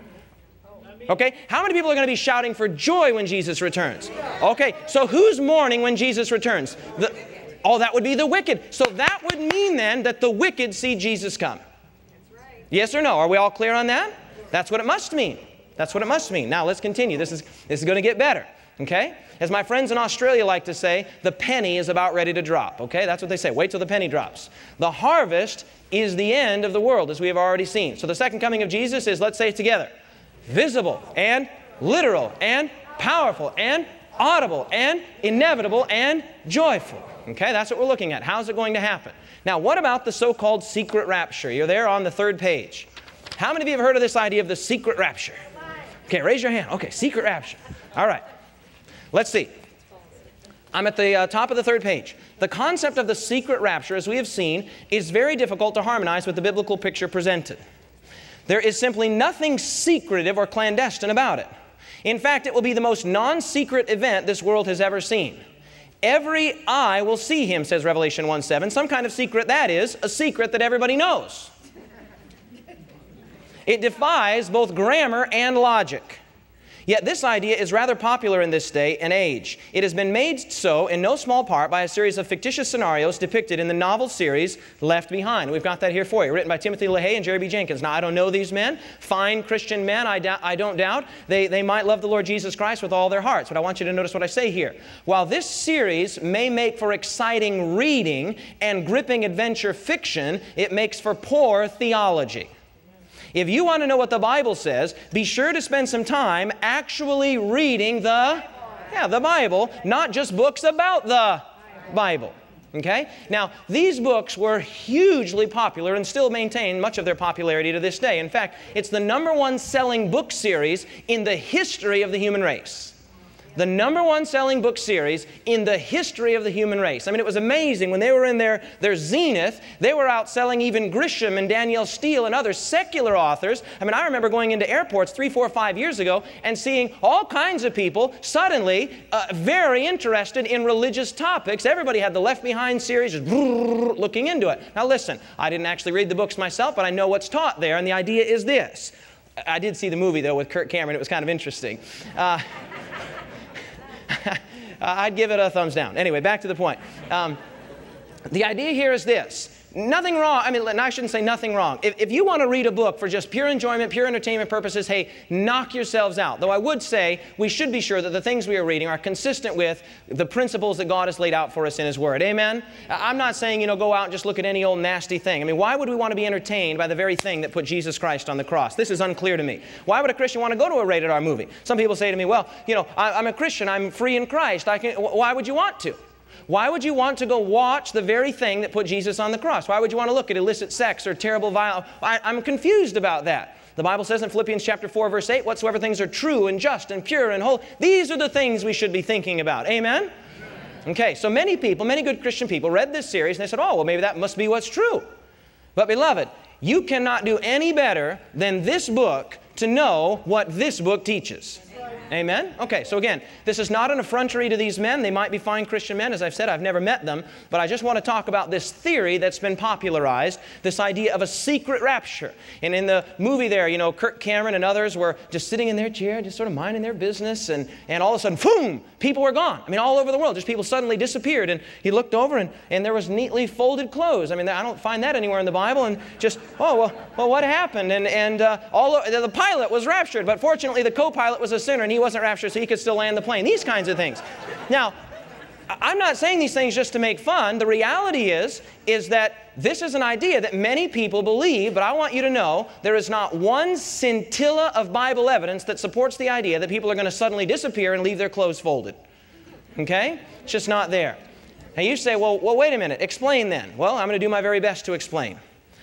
Okay, how many people are going to be shouting for joy when Jesus returns? Okay, so who's mourning when Jesus returns? The, oh, that would be the wicked. So that would mean then that the wicked see Jesus come. Yes or no? Are we all clear on that? That's what it must mean. That's what it must mean. Now, let's continue. This is, this is going to get better. Okay? As my friends in Australia like to say, the penny is about ready to drop. Okay? That's what they say. Wait till the penny drops. The harvest is the end of the world, as we have already seen. So the second coming of Jesus is, let's say it together, visible and literal and powerful and audible and inevitable and joyful. Okay, that's what we're looking at. How's it going to happen? Now, what about the so-called secret rapture? You're there on the third page. How many of you have heard of this idea of the secret rapture? Okay, raise your hand. Okay, secret rapture. All right. Let's see. I'm at the uh, top of the third page. The concept of the secret rapture, as we have seen, is very difficult to harmonize with the biblical picture presented. There is simply nothing secretive or clandestine about it. In fact, it will be the most non-secret event this world has ever seen. Every eye will see him, says Revelation one seven. Some kind of secret, that is, a secret that everybody knows. It defies both grammar and logic. Yet this idea is rather popular in this day and age. It has been made so in no small part by a series of fictitious scenarios depicted in the novel series Left Behind. We've got that here for you, written by Timothy LaHaye and Jerry B. Jenkins. Now, I don't know these men. Fine Christian men, I, doubt, I don't doubt. They, they might love the Lord Jesus Christ with all their hearts. But I want you to notice what I say here. While this series may make for exciting reading and gripping adventure fiction, it makes for poor theology. If you want to know what the Bible says, be sure to spend some time actually reading the, yeah, the Bible, not just books about the Bible. Okay? Now, these books were hugely popular and still maintain much of their popularity to this day. In fact, it's the number one selling book series in the history of the human race. The number one selling book series in the history of the human race. I mean, it was amazing when they were in their, their zenith, they were outselling even Grisham and Danielle Steele and other secular authors. I mean, I remember going into airports three, four, five years ago and seeing all kinds of people suddenly uh, very interested in religious topics. Everybody had the Left Behind series, just looking into it. Now listen, I didn't actually read the books myself, but I know what's taught there, and the idea is this. I did see the movie, though, with Kirk Cameron. It was kind of interesting. Uh, I'd give it a thumbs down. Anyway, back to the point. Um, the idea here is this. Nothing wrong. I mean, I shouldn't say nothing wrong. If, if you want to read a book for just pure enjoyment, pure entertainment purposes, hey, knock yourselves out. Though I would say we should be sure that the things we are reading are consistent with the principles that God has laid out for us in His Word. Amen? I'm not saying, you know, go out and just look at any old nasty thing. I mean, why would we want to be entertained by the very thing that put Jesus Christ on the cross? This is unclear to me. Why would a Christian want to go to a rated R movie? Some people say to me, well, you know, I, I'm a Christian. I'm free in Christ. I can, why would you want to? Why would you want to go watch the very thing that put Jesus on the cross? Why would you want to look at illicit sex or terrible violence? I'm confused about that. The Bible says in Philippians chapter four, verse eight, whatsoever things are true and just and pure and holy, these are the things we should be thinking about. Amen? Okay, so many people, many good Christian people read this series and they said, oh, well, maybe that must be what's true. But beloved, you cannot do any better than this book to know what this book teaches. Amen? Okay, so again, this is not an effrontery to these men. They might be fine Christian men. As I've said, I've never met them. But I just want to talk about this theory that's been popularized, this idea of a secret rapture. And in the movie there, you know, Kirk Cameron and others were just sitting in their chair, just sort of minding their business. And, and all of a sudden, boom, people were gone. I mean, all over the world, just people suddenly disappeared. And he looked over and, and there was neatly folded clothes. I mean, I don't find that anywhere in the Bible. And just, oh, well, well what happened? And, and uh, all the pilot was raptured. But fortunately, the co-pilot was a sinner and he wasn't raptured, so he could still land the plane. These kinds of things. Now, I'm not saying these things just to make fun. The reality is, is that this is an idea that many people believe, but I want you to know there is not one scintilla of Bible evidence that supports the idea that people are going to suddenly disappear and leave their clothes folded. Okay? It's just not there. Now you say, well, well, wait a minute. Explain then. Well, I'm going to do my very best to explain.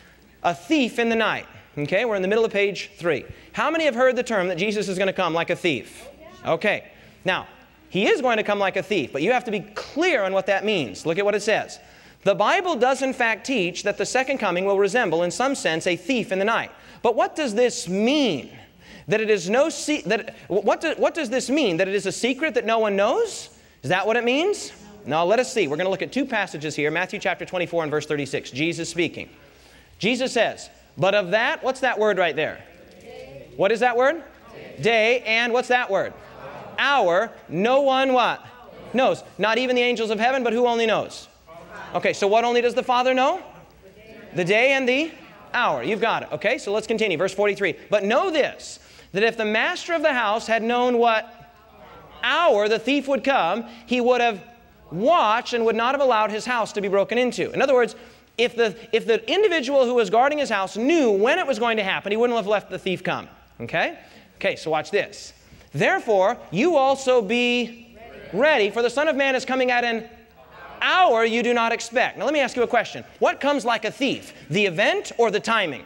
A thief in the night. Okay? We're in the middle of page three. How many have heard the term that Jesus is going to come like a thief? Okay. Now, He is going to come like a thief, but you have to be clear on what that means. Look at what it says. The Bible does in fact teach that the second coming will resemble in some sense a thief in the night. But what does this mean? That it is no se that what, do, what does this mean? That it is a secret that no one knows? Is that what it means? No, let us see. We're going to look at two passages here. Matthew chapter twenty-four and verse thirty-six. Jesus speaking. Jesus says, but of that, what's that word right there? Day. What is that word? Day. Day, and what's that word? Hour. No one what? Knows. Not even the angels of heaven, but who only knows? Okay, so what only does the Father know? The day and the hour. You've got it. Okay, so let's continue. Verse forty-three. But know this, that if the master of the house had known what hour the thief would come, he would have watched and would not have allowed his house to be broken into. In other words, if the, if the individual who was guarding his house knew when it was going to happen, he wouldn't have left the thief come. Okay? Okay, so watch this. Therefore, you also be ready, for the Son of Man is coming at an hour you do not expect. Now let me ask you a question. What comes like a thief? The event or the timing?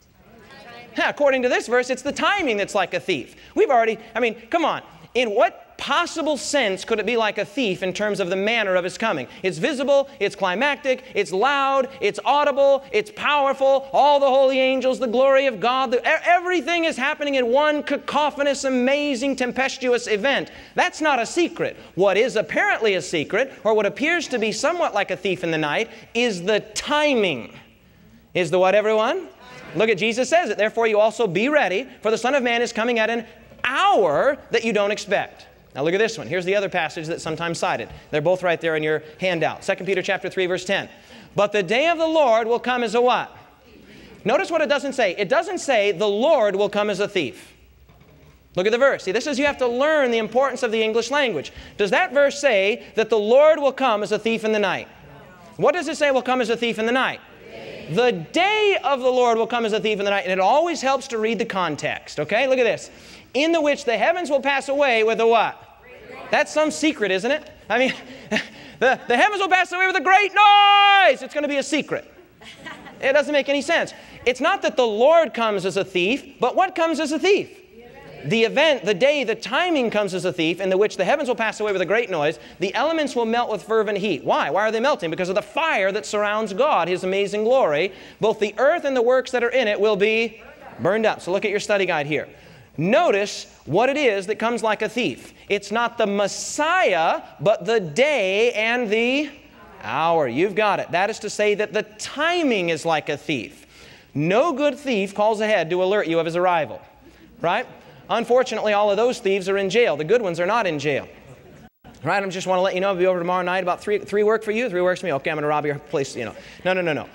Yeah, according to this verse, it's the timing that's like a thief. We've already, I mean, come on. In what possible sense could it be like a thief in terms of the manner of his coming? It's visible, it's climactic, it's loud, it's audible, it's powerful, all the holy angels, the glory of God, the, everything is happening in one cacophonous, amazing, tempestuous event. That's not a secret. What is apparently a secret, or what appears to be somewhat like a thief in the night, is the timing. Is the what, everyone? Look at Jesus says it. Therefore you also be ready, for the Son of Man is coming at an hour that you don't expect. Now look at this one. Here's the other passage that's sometimes cited. They're both right there in your handout. Second Peter chapter three, verse ten. But the day of the Lord will come as a what? Notice what it doesn't say. It doesn't say the Lord will come as a thief. Look at the verse. See, this is, you have to learn the importance of the English language. Does that verse say that the Lord will come as a thief in the night? What does it say will come as a thief in the night? The day of the Lord will come as a thief in the night. And it always helps to read the context. Okay, look at this. In the which the heavens will pass away with a what? That's some secret, isn't it? I mean, the, the heavens will pass away with a great noise. It's going to be a secret. It doesn't make any sense. It's not that the Lord comes as a thief, but what comes as a thief? The event, the day, the timing comes as a thief, in the which the heavens will pass away with a great noise. The elements will melt with fervent heat. Why? Why are they melting? Because of the fire that surrounds God, His amazing glory. Both the earth and the works that are in it will be burned up. So look at your study guide here. Notice what it is that comes like a thief. It's not the Messiah, but the day and the hour. You've got it. That is to say that the timing is like a thief. No good thief calls ahead to alert you of his arrival. Right? Unfortunately, all of those thieves are in jail. The good ones are not in jail. Right? I just want to let you know, I'll be over tomorrow night. About three, three work for you, three works for me. Okay, I'm going to rob your place. You know. No, no, no, no.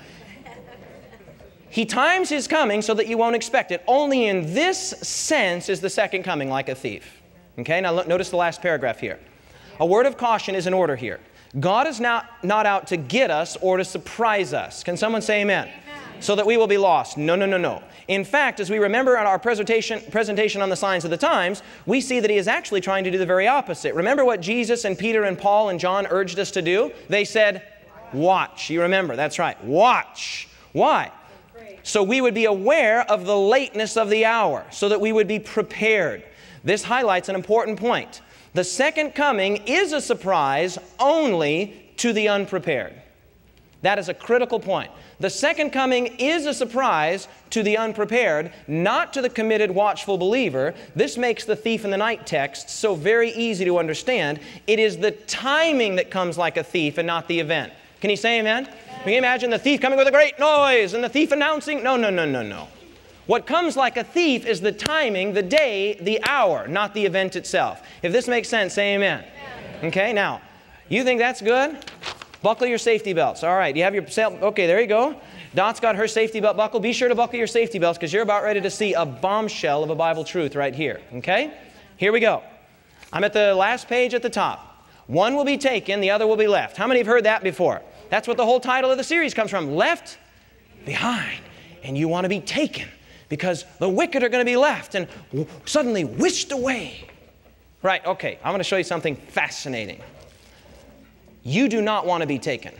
He times His coming so that you won't expect it. Only in this sense is the second coming like a thief. Okay, now look, notice the last paragraph here. A word of caution is in order here. God is not, not out to get us or to surprise us. Can someone say amen? Amen. So that we will be lost. No, no, no, no. In fact, as we remember on our presentation, presentation on the signs of the times, we see that He is actually trying to do the very opposite. Remember what Jesus and Peter and Paul and John urged us to do? They said, watch. You remember, that's right. Watch. Why? So we would be aware of the lateness of the hour, so that we would be prepared. This highlights an important point. The second coming is a surprise only to the unprepared. That is a critical point. The second coming is a surprise to the unprepared, not to the committed, watchful believer. This makes the thief in the night text so very easy to understand. It is the timing that comes like a thief and not the event. Can you say amen? Amen. Can you imagine the thief coming with a great noise and the thief announcing? No, no, no, no, no. What comes like a thief is the timing, the day, the hour, not the event itself. If this makes sense, say amen. Amen. Okay, now, you think that's good? Buckle your safety belts. All right, you have your, okay, there you go. Dot's got her safety belt buckle. Be sure to buckle your safety belts because you're about ready to see a bombshell of a Bible truth right here. Okay? Here we go. I'm at the last page at the top. One will be taken, the other will be left. How many have heard that before? That's what the whole title of the series comes from. Left behind. And you want to be taken because the wicked are going to be left and suddenly whisked away. Right, okay. I'm going to show you something fascinating. You do not want to be taken.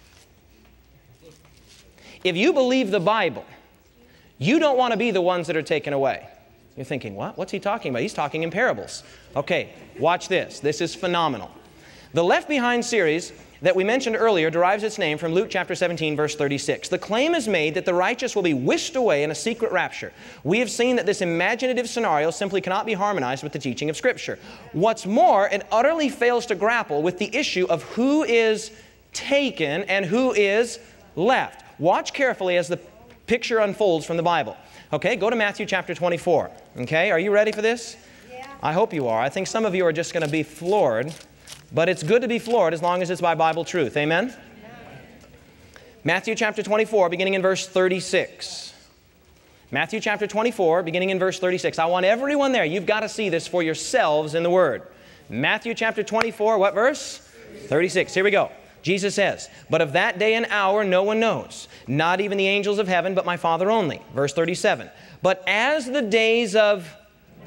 If you believe the Bible, you don't want to be the ones that are taken away. You're thinking, what? What's he talking about? He's talking in parables. Okay, watch this. This is phenomenal. The Left Behind series that we mentioned earlier derives its name from Luke chapter seventeen, verse thirty-six. The claim is made that the righteous will be whisked away in a secret rapture. We have seen that this imaginative scenario simply cannot be harmonized with the teaching of Scripture. What's more, it utterly fails to grapple with the issue of who is taken and who is left. Watch carefully as the picture unfolds from the Bible. Okay, go to Matthew chapter twenty-four. Okay, are you ready for this? Yeah. I hope you are. I think some of you are just going to be floored. But it's good to be floored as long as it's by Bible truth. Amen? Amen? Matthew chapter twenty-four, beginning in verse thirty-six. Matthew chapter twenty-four, beginning in verse thirty-six. I want everyone there. You've got to see this for yourselves in the Word. Matthew chapter twenty-four, what verse? thirty-six. Here we go. Jesus says, "But of that day and hour no one knows, not even the angels of heaven, but my Father only." Verse thirty-seven. "But as the days of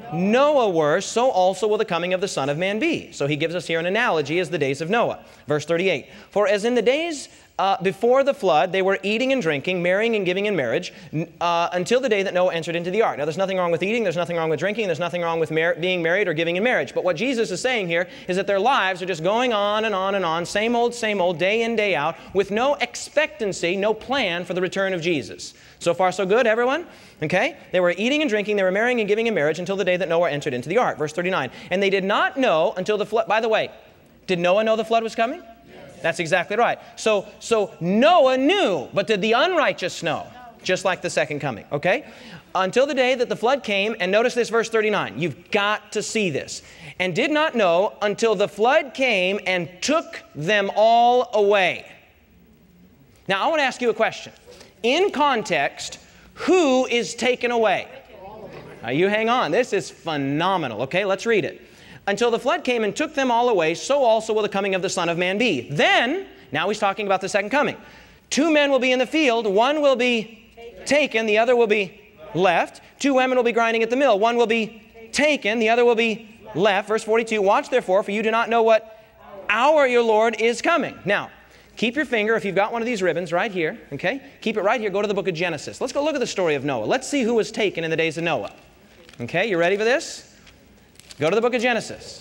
Noah were, so also will the coming of the Son of Man be. So he gives us here an analogy as the days of Noah. Verse thirty-eight, for as in the days uh, before the flood, they were eating and drinking, marrying and giving in marriage, uh, until the day that Noah entered into the ark. Now there's nothing wrong with eating, there's nothing wrong with drinking, there's nothing wrong with mar being married or giving in marriage. But what Jesus is saying here is that their lives are just going on and on and on, same old, same old, day in, day out, with no expectancy, no plan for the return of Jesus. So far so good, everyone? Okay? They were eating and drinking, they were marrying and giving in marriage until the day that Noah entered into the ark. Verse thirty-nine, and they did not know until the flood. By the way, did Noah know the flood was coming? Yes. That's exactly right. So, so Noah knew, but did the unrighteous know? Just like the second coming, okay? Until the day that the flood came, and notice this verse thirty-nine. You've got to see this. And did not know until the flood came and took them all away. Now, I want to ask you a question. In context, who is taken away? Now you hang on. This is phenomenal. Okay, let's read it. Until the flood came and took them all away, so also will the coming of the Son of Man be. Then, now he's talking about the second coming. Two men will be in the field. One will be taken. The other will be left. Two women will be grinding at the mill. One will be taken. The other will be left. Verse forty-two, watch therefore, for you do not know what hour your Lord is coming. Now, keep your finger, if you've got one of these ribbons right here, okay? Keep it right here. Go to the book of Genesis. Let's go look at the story of Noah. Let's see who was taken in the days of Noah. Okay, you ready for this? Go to the book of Genesis.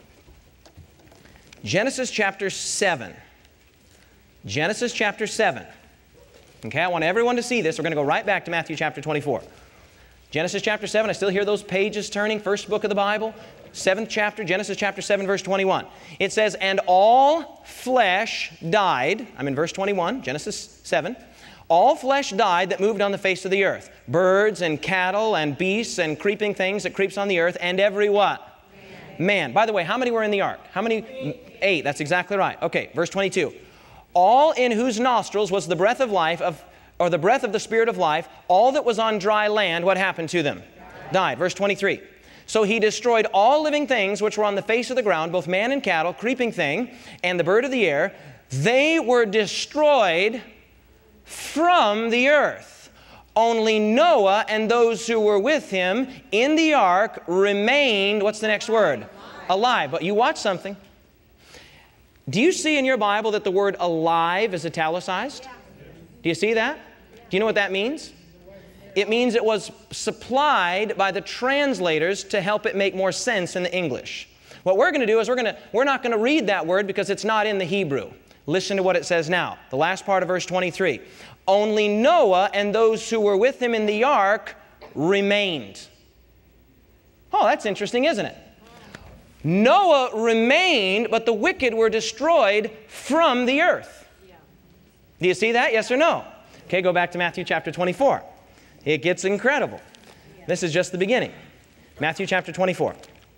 Genesis chapter seven. Genesis chapter seven. Okay, I want everyone to see this. We're going to go right back to Matthew chapter twenty-four. Genesis chapter seven. I still hear those pages turning. First book of the Bible. Seventh chapter, Genesis chapter seven, verse twenty-one. It says, and all flesh died. I'm in verse twenty-one, Genesis seven. All flesh died that moved on the face of the earth. Birds and cattle and beasts and creeping things that creeps on the earth, and every what? Man. Man. By the way, how many were in the ark? How many? Eight. Eight. That's exactly right. Okay, verse twenty-two. All in whose nostrils was the breath of life, of, or the breath of the Spirit of life, all that was on dry land, what happened to them? Died. Died. Verse twenty-three. So he destroyed all living things which were on the face of the ground, both man and cattle, creeping thing, and the bird of the air. They were destroyed from the earth. Only Noah and those who were with him in the ark remained, what's the next word? Alive. Alive. But you watch something. Do you see in your Bible that the word alive is italicized? Yeah. Do you see that? Do you know what that means? It means it was supplied by the translators to help it make more sense in the English. What we're going to do is we're, going to, we're not going to read that word because it's not in the Hebrew. Listen to what it says now. The last part of verse twenty-three. Only Noah and those who were with him in the ark remained. Oh, that's interesting, isn't it? Noah remained, but the wicked were destroyed from the earth. Do you see that? Yes or no? Okay, go back to Matthew chapter twenty-four. It gets incredible. This is just the beginning. Matthew chapter twenty-four.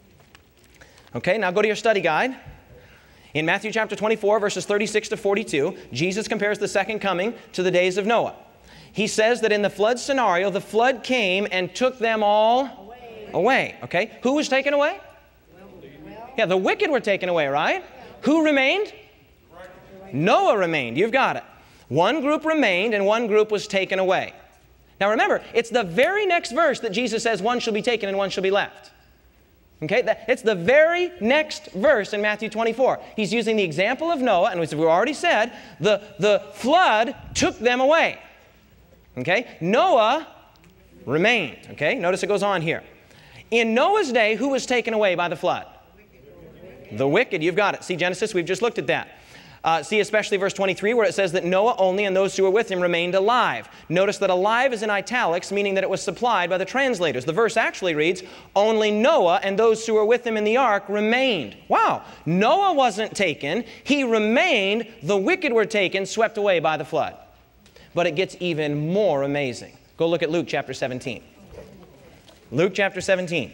Okay, now go to your study guide. In Matthew chapter twenty-four, verses thirty-six to forty-two, Jesus compares the second coming to the days of Noah. He says that in the flood scenario, the flood came and took them all away. away okay, who was taken away? Yeah, the wicked were taken away, right? Who remained? Noah remained. You've got it. One group remained and one group was taken away. Now remember, it's the very next verse that Jesus says one shall be taken and one shall be left. Okay, it's the very next verse in Matthew twenty-four. He's using the example of Noah, and as we've already said, the, the flood took them away. Okay, Noah remained. Okay, notice it goes on here. In Noah's day, who was taken away by the flood? The wicked. You've got it. See Genesis, we've just looked at that. Uh, see especially verse twenty-three where it says that Noah only and those who were with him remained alive. Notice that alive is in italics, meaning that it was supplied by the translators. The verse actually reads, only Noah and those who were with him in the ark remained. Wow. Noah wasn't taken. He remained. The wicked were taken, swept away by the flood. But it gets even more amazing. Go look at Luke chapter seventeen. Luke chapter seventeen.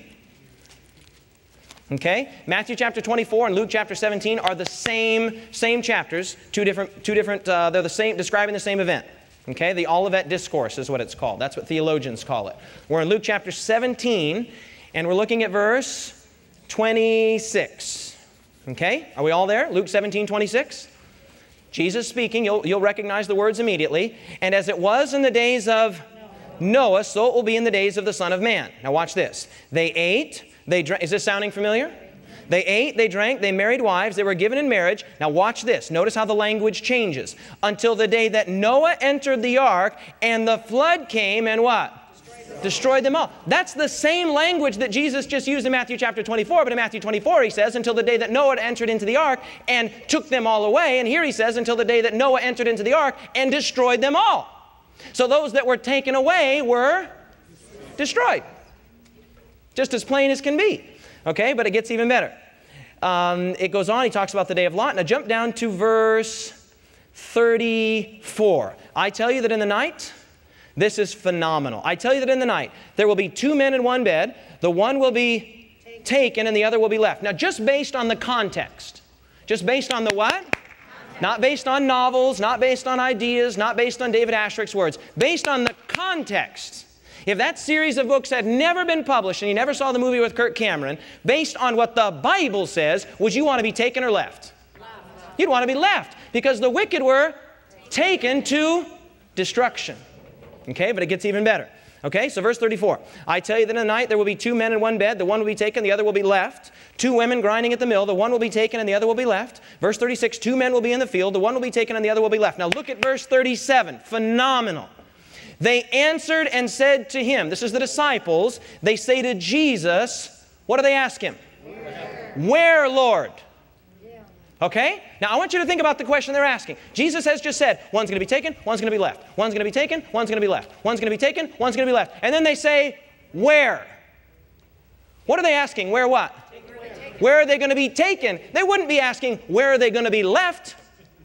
Okay? Matthew chapter twenty-four and Luke chapter seventeen are the same, same chapters, two different, two different uh, they're the same, describing the same event. Okay? The Olivet Discourse is what it's called. That's what theologians call it. We're in Luke chapter seventeen, and we're looking at verse twenty-six. Okay? Are we all there? Luke seventeen, twenty-six. Jesus speaking, you'll, you'll recognize the words immediately. And as it was in the days of Noah, so it will be in the days of the Son of Man. Now watch this. They ate, they drank. Is this sounding familiar? They ate, they drank, they married wives, they were given in marriage. Now watch this. Notice how the language changes. Until the day that Noah entered the ark and the flood came and what? Destroyed them, Destroyed them all. That's the same language that Jesus just used in Matthew chapter twenty-four. But in Matthew twenty-four he says, until the day that Noah entered into the ark and took them all away. And here he says, until the day that Noah entered into the ark and destroyed them all. So those that were taken away were destroyed. Just as plain as can be. Okay, but it gets even better. Um, it goes on, he talks about the day of Lot. Now jump down to verse thirty-four. I tell you that in the night, this is phenomenal. I tell you that in the night, there will be two men in one bed. The one will be taken and the other will be left. Now just based on the context. Just based on the what? Not based on novels, not based on ideas, not based on David Asherick's words. Based on the context. If that series of books had never been published and you never saw the movie with Kirk Cameron, based on what the Bible says, would you want to be taken or left? Left. You'd want to be left because the wicked were taken to destruction. Okay, but it gets even better. Okay, so verse thirty-four. I tell you that in the night there will be two men in one bed. The one will be taken, the other will be left. Two women grinding at the mill. The one will be taken and the other will be left. Verse thirty-six. Two men will be in the field. The one will be taken and the other will be left. Now look at verse thirty-seven. Phenomenal. They answered and said to him, this is the disciples, they say to Jesus, what do they ask him? Where, Where Lord? Yeah. Okay? Now I want you to think about the question they're asking. Jesus has just said, one's going to be taken, one's going to be left. One's going to be taken, one's going to be left. One's going to be taken, one's going to be left. And then they say, where? What are they asking? Where what? Where are they going to be taken? They wouldn't be asking, where are they going to be left?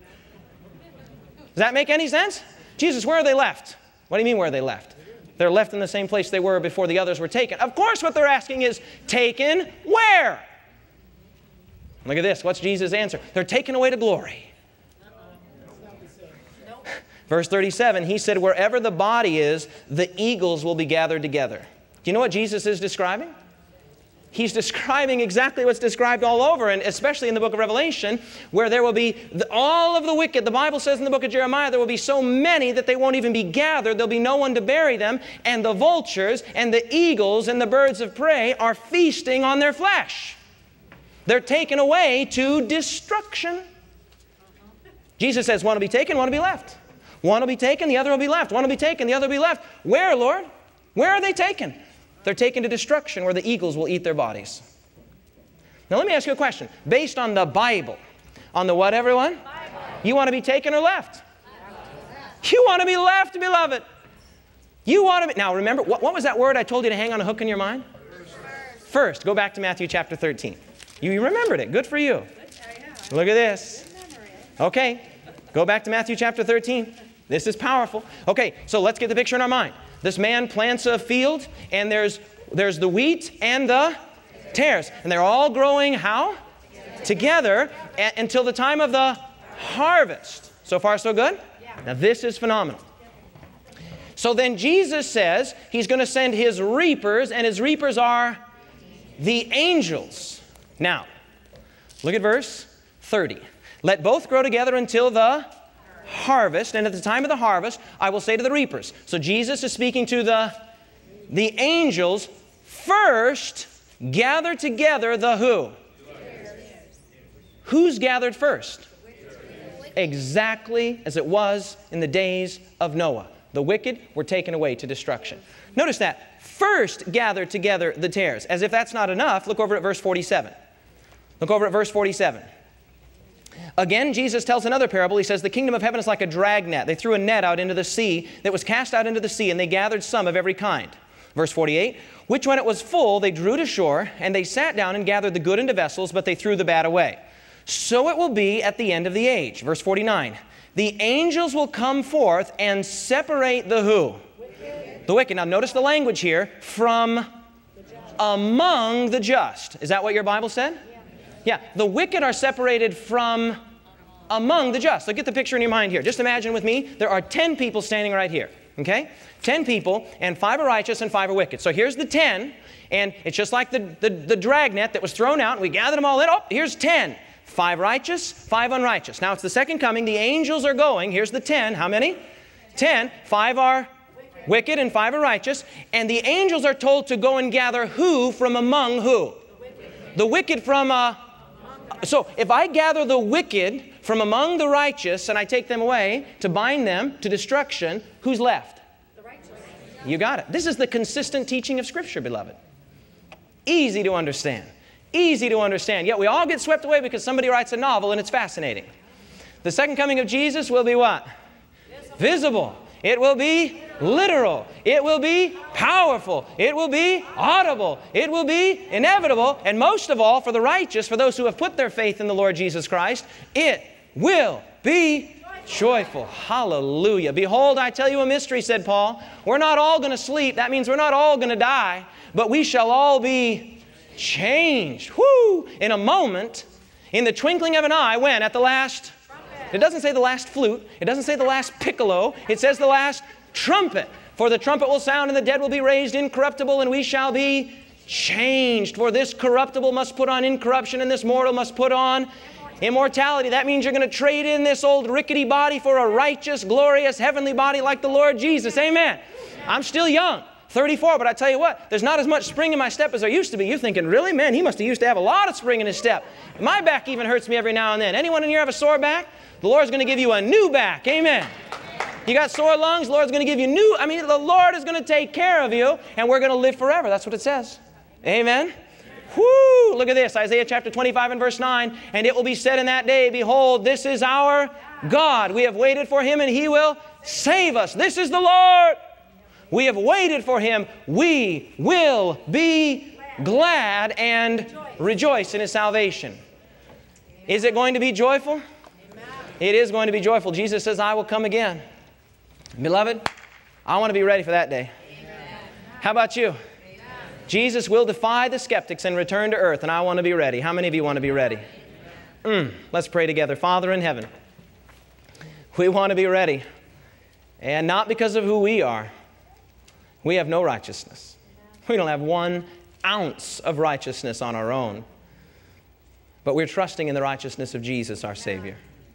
Does that make any sense? Jesus, where are they left? What do you mean where are they left? They're left in the same place they were before the others were taken. Of course what they're asking is, taken where? Look at this. What's Jesus' answer? They're taken away to glory. Verse thirty-seven, he said, wherever the body is, the eagles will be gathered together. Do you know what Jesus is describing? He's describing exactly what's described all over, and especially in the book of Revelation, where there will be the, all of the wicked. The Bible says in the book of Jeremiah, there will be so many that they won't even be gathered. There'll be no one to bury them. And the vultures and the eagles and the birds of prey are feasting on their flesh. They're taken away to destruction. Jesus says, one will be taken, one will be left. One will be taken, the other will be left. One will be taken, the other will be left. Where, Lord? Where are they taken? They're taken to destruction where the eagles will eat their bodies. Now let me ask you a question. Based on the Bible, on the what, everyone? Bible. You want to be taken or left? Left. You want to be left, beloved. You want to be... Now remember, what, what was that word I told you to hang on a hook in your mind? First. First. Go back to Matthew chapter thirteen. You, you remembered it. Good for you. Look at this. Okay. Go back to Matthew chapter thirteen. This is powerful. Okay, so let's get the picture in our mind. This man plants a field, and there's, there's the wheat and the tares. And they're all growing how? Together a, until the time of the harvest. So far, so good? Now, this is phenomenal. So then Jesus says he's going to send his reapers, and his reapers are the angels. Now, look at verse thirty. Let both grow together until the harvest, and at the time of the harvest, I will say to the reapers. So Jesus is speaking to the, the angels. First, gather together the who? Who's gathered first? Exactly as it was in the days of Noah. The wicked were taken away to destruction. Notice that. First gathered together the tares. As if that's not enough, look over at verse forty-seven. Look over at verse forty-seven. Again, Jesus tells another parable. He says, the kingdom of heaven is like a dragnet. They threw a net out into the sea that was cast out into the sea, and they gathered some of every kind. Verse forty-eight, which when it was full, they drew to shore, and they sat down and gathered the good into vessels, but they threw the bad away. So it will be at the end of the age. Verse forty-nine, the angels will come forth and separate the who? Wicked. The wicked. Now notice the language here, from the among the just. Is that what your Bible said? Yeah, the wicked are separated from among the just. So get the picture in your mind here. Just imagine with me, there are ten people standing right here, okay? ten people, and five are righteous and five are wicked. So here's the ten, and it's just like the, the, the dragnet that was thrown out, and we gathered them all in. Oh, here's ten. Five righteous, five unrighteous. Now it's the second coming. The angels are going. Here's the ten. How many? ten. Five are Wicked and five are righteous. And the angels are told to go and gather who from among who? The wicked, the wicked from... Uh, so if I gather the wicked from among the righteous and I take them away to bind them to destruction, who's left? The righteous. You got it. This is the consistent teaching of Scripture, beloved. Easy to understand. Easy to understand. Yet we all get swept away because somebody writes a novel and it's fascinating. The second coming of Jesus will be what? Visible. Visible. It will be literal. It will be powerful. It will be audible. It will be inevitable. And most of all, for the righteous, for those who have put their faith in the Lord Jesus Christ, it will be joyful. Hallelujah. Behold, I tell you a mystery, said Paul. We're not all going to sleep. That means we're not all going to die, but we shall all be changed. Whoo! In a moment, in the twinkling of an eye, when? At the last... It doesn't say the last flute. It doesn't say the last piccolo. It says the last trumpet. For the trumpet will sound and the dead will be raised incorruptible and we shall be changed. For this corruptible must put on incorruption and this mortal must put on immortality. That means you're going to trade in this old rickety body for a righteous, glorious, heavenly body like the Lord Jesus. Amen. I'm still young. thirty-four, but I tell you what, there's not as much spring in my step as there used to be. You're thinking, really? Man, he must have used to have a lot of spring in his step. My back even hurts me every now and then. Anyone in here have a sore back? The Lord's going to give you a new back. Amen. You got sore lungs? The Lord's going to give you new. I mean, the Lord is going to take care of you, and we're going to live forever. That's what it says. Amen. Whoo! Look at this. Isaiah chapter twenty-five and verse nine. And it will be said in that day, behold, this is our God. We have waited for Him, and He will save us. This is the Lord. We have waited for Him. We will be glad and rejoice in His salvation. Is it going to be joyful? It is going to be joyful. Jesus says, I will come again. Beloved, I want to be ready for that day. How about you? Jesus will defy the skeptics and return to earth, and I want to be ready. How many of you want to be ready? Mm, let's pray together. Father in heaven, we want to be ready, and not because of who we are. We have no righteousness. We don't have one ounce of righteousness on our own, but we're trusting in the righteousness of Jesus, our Savior.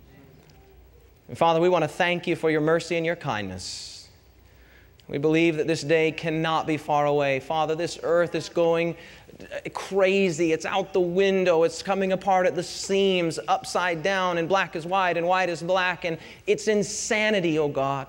And Father, we want to thank You for Your mercy and Your kindness. We believe that this day cannot be far away. Father, this earth is going crazy. It's out the window. It's coming apart at the seams, upside down, and black is white, and white is black, and it's insanity, oh God.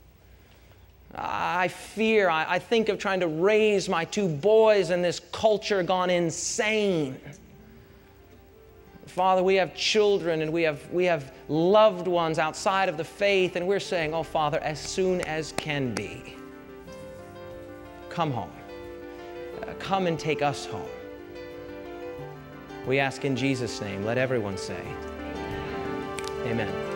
I fear, I, I think of trying to raise my two boys in this culture gone insane. Father, we have children and we have, we have loved ones outside of the faith, and we're saying, oh Father, as soon as can be, come home. Uh, come and take us home. We ask in Jesus' name. Let everyone say, amen. Amen.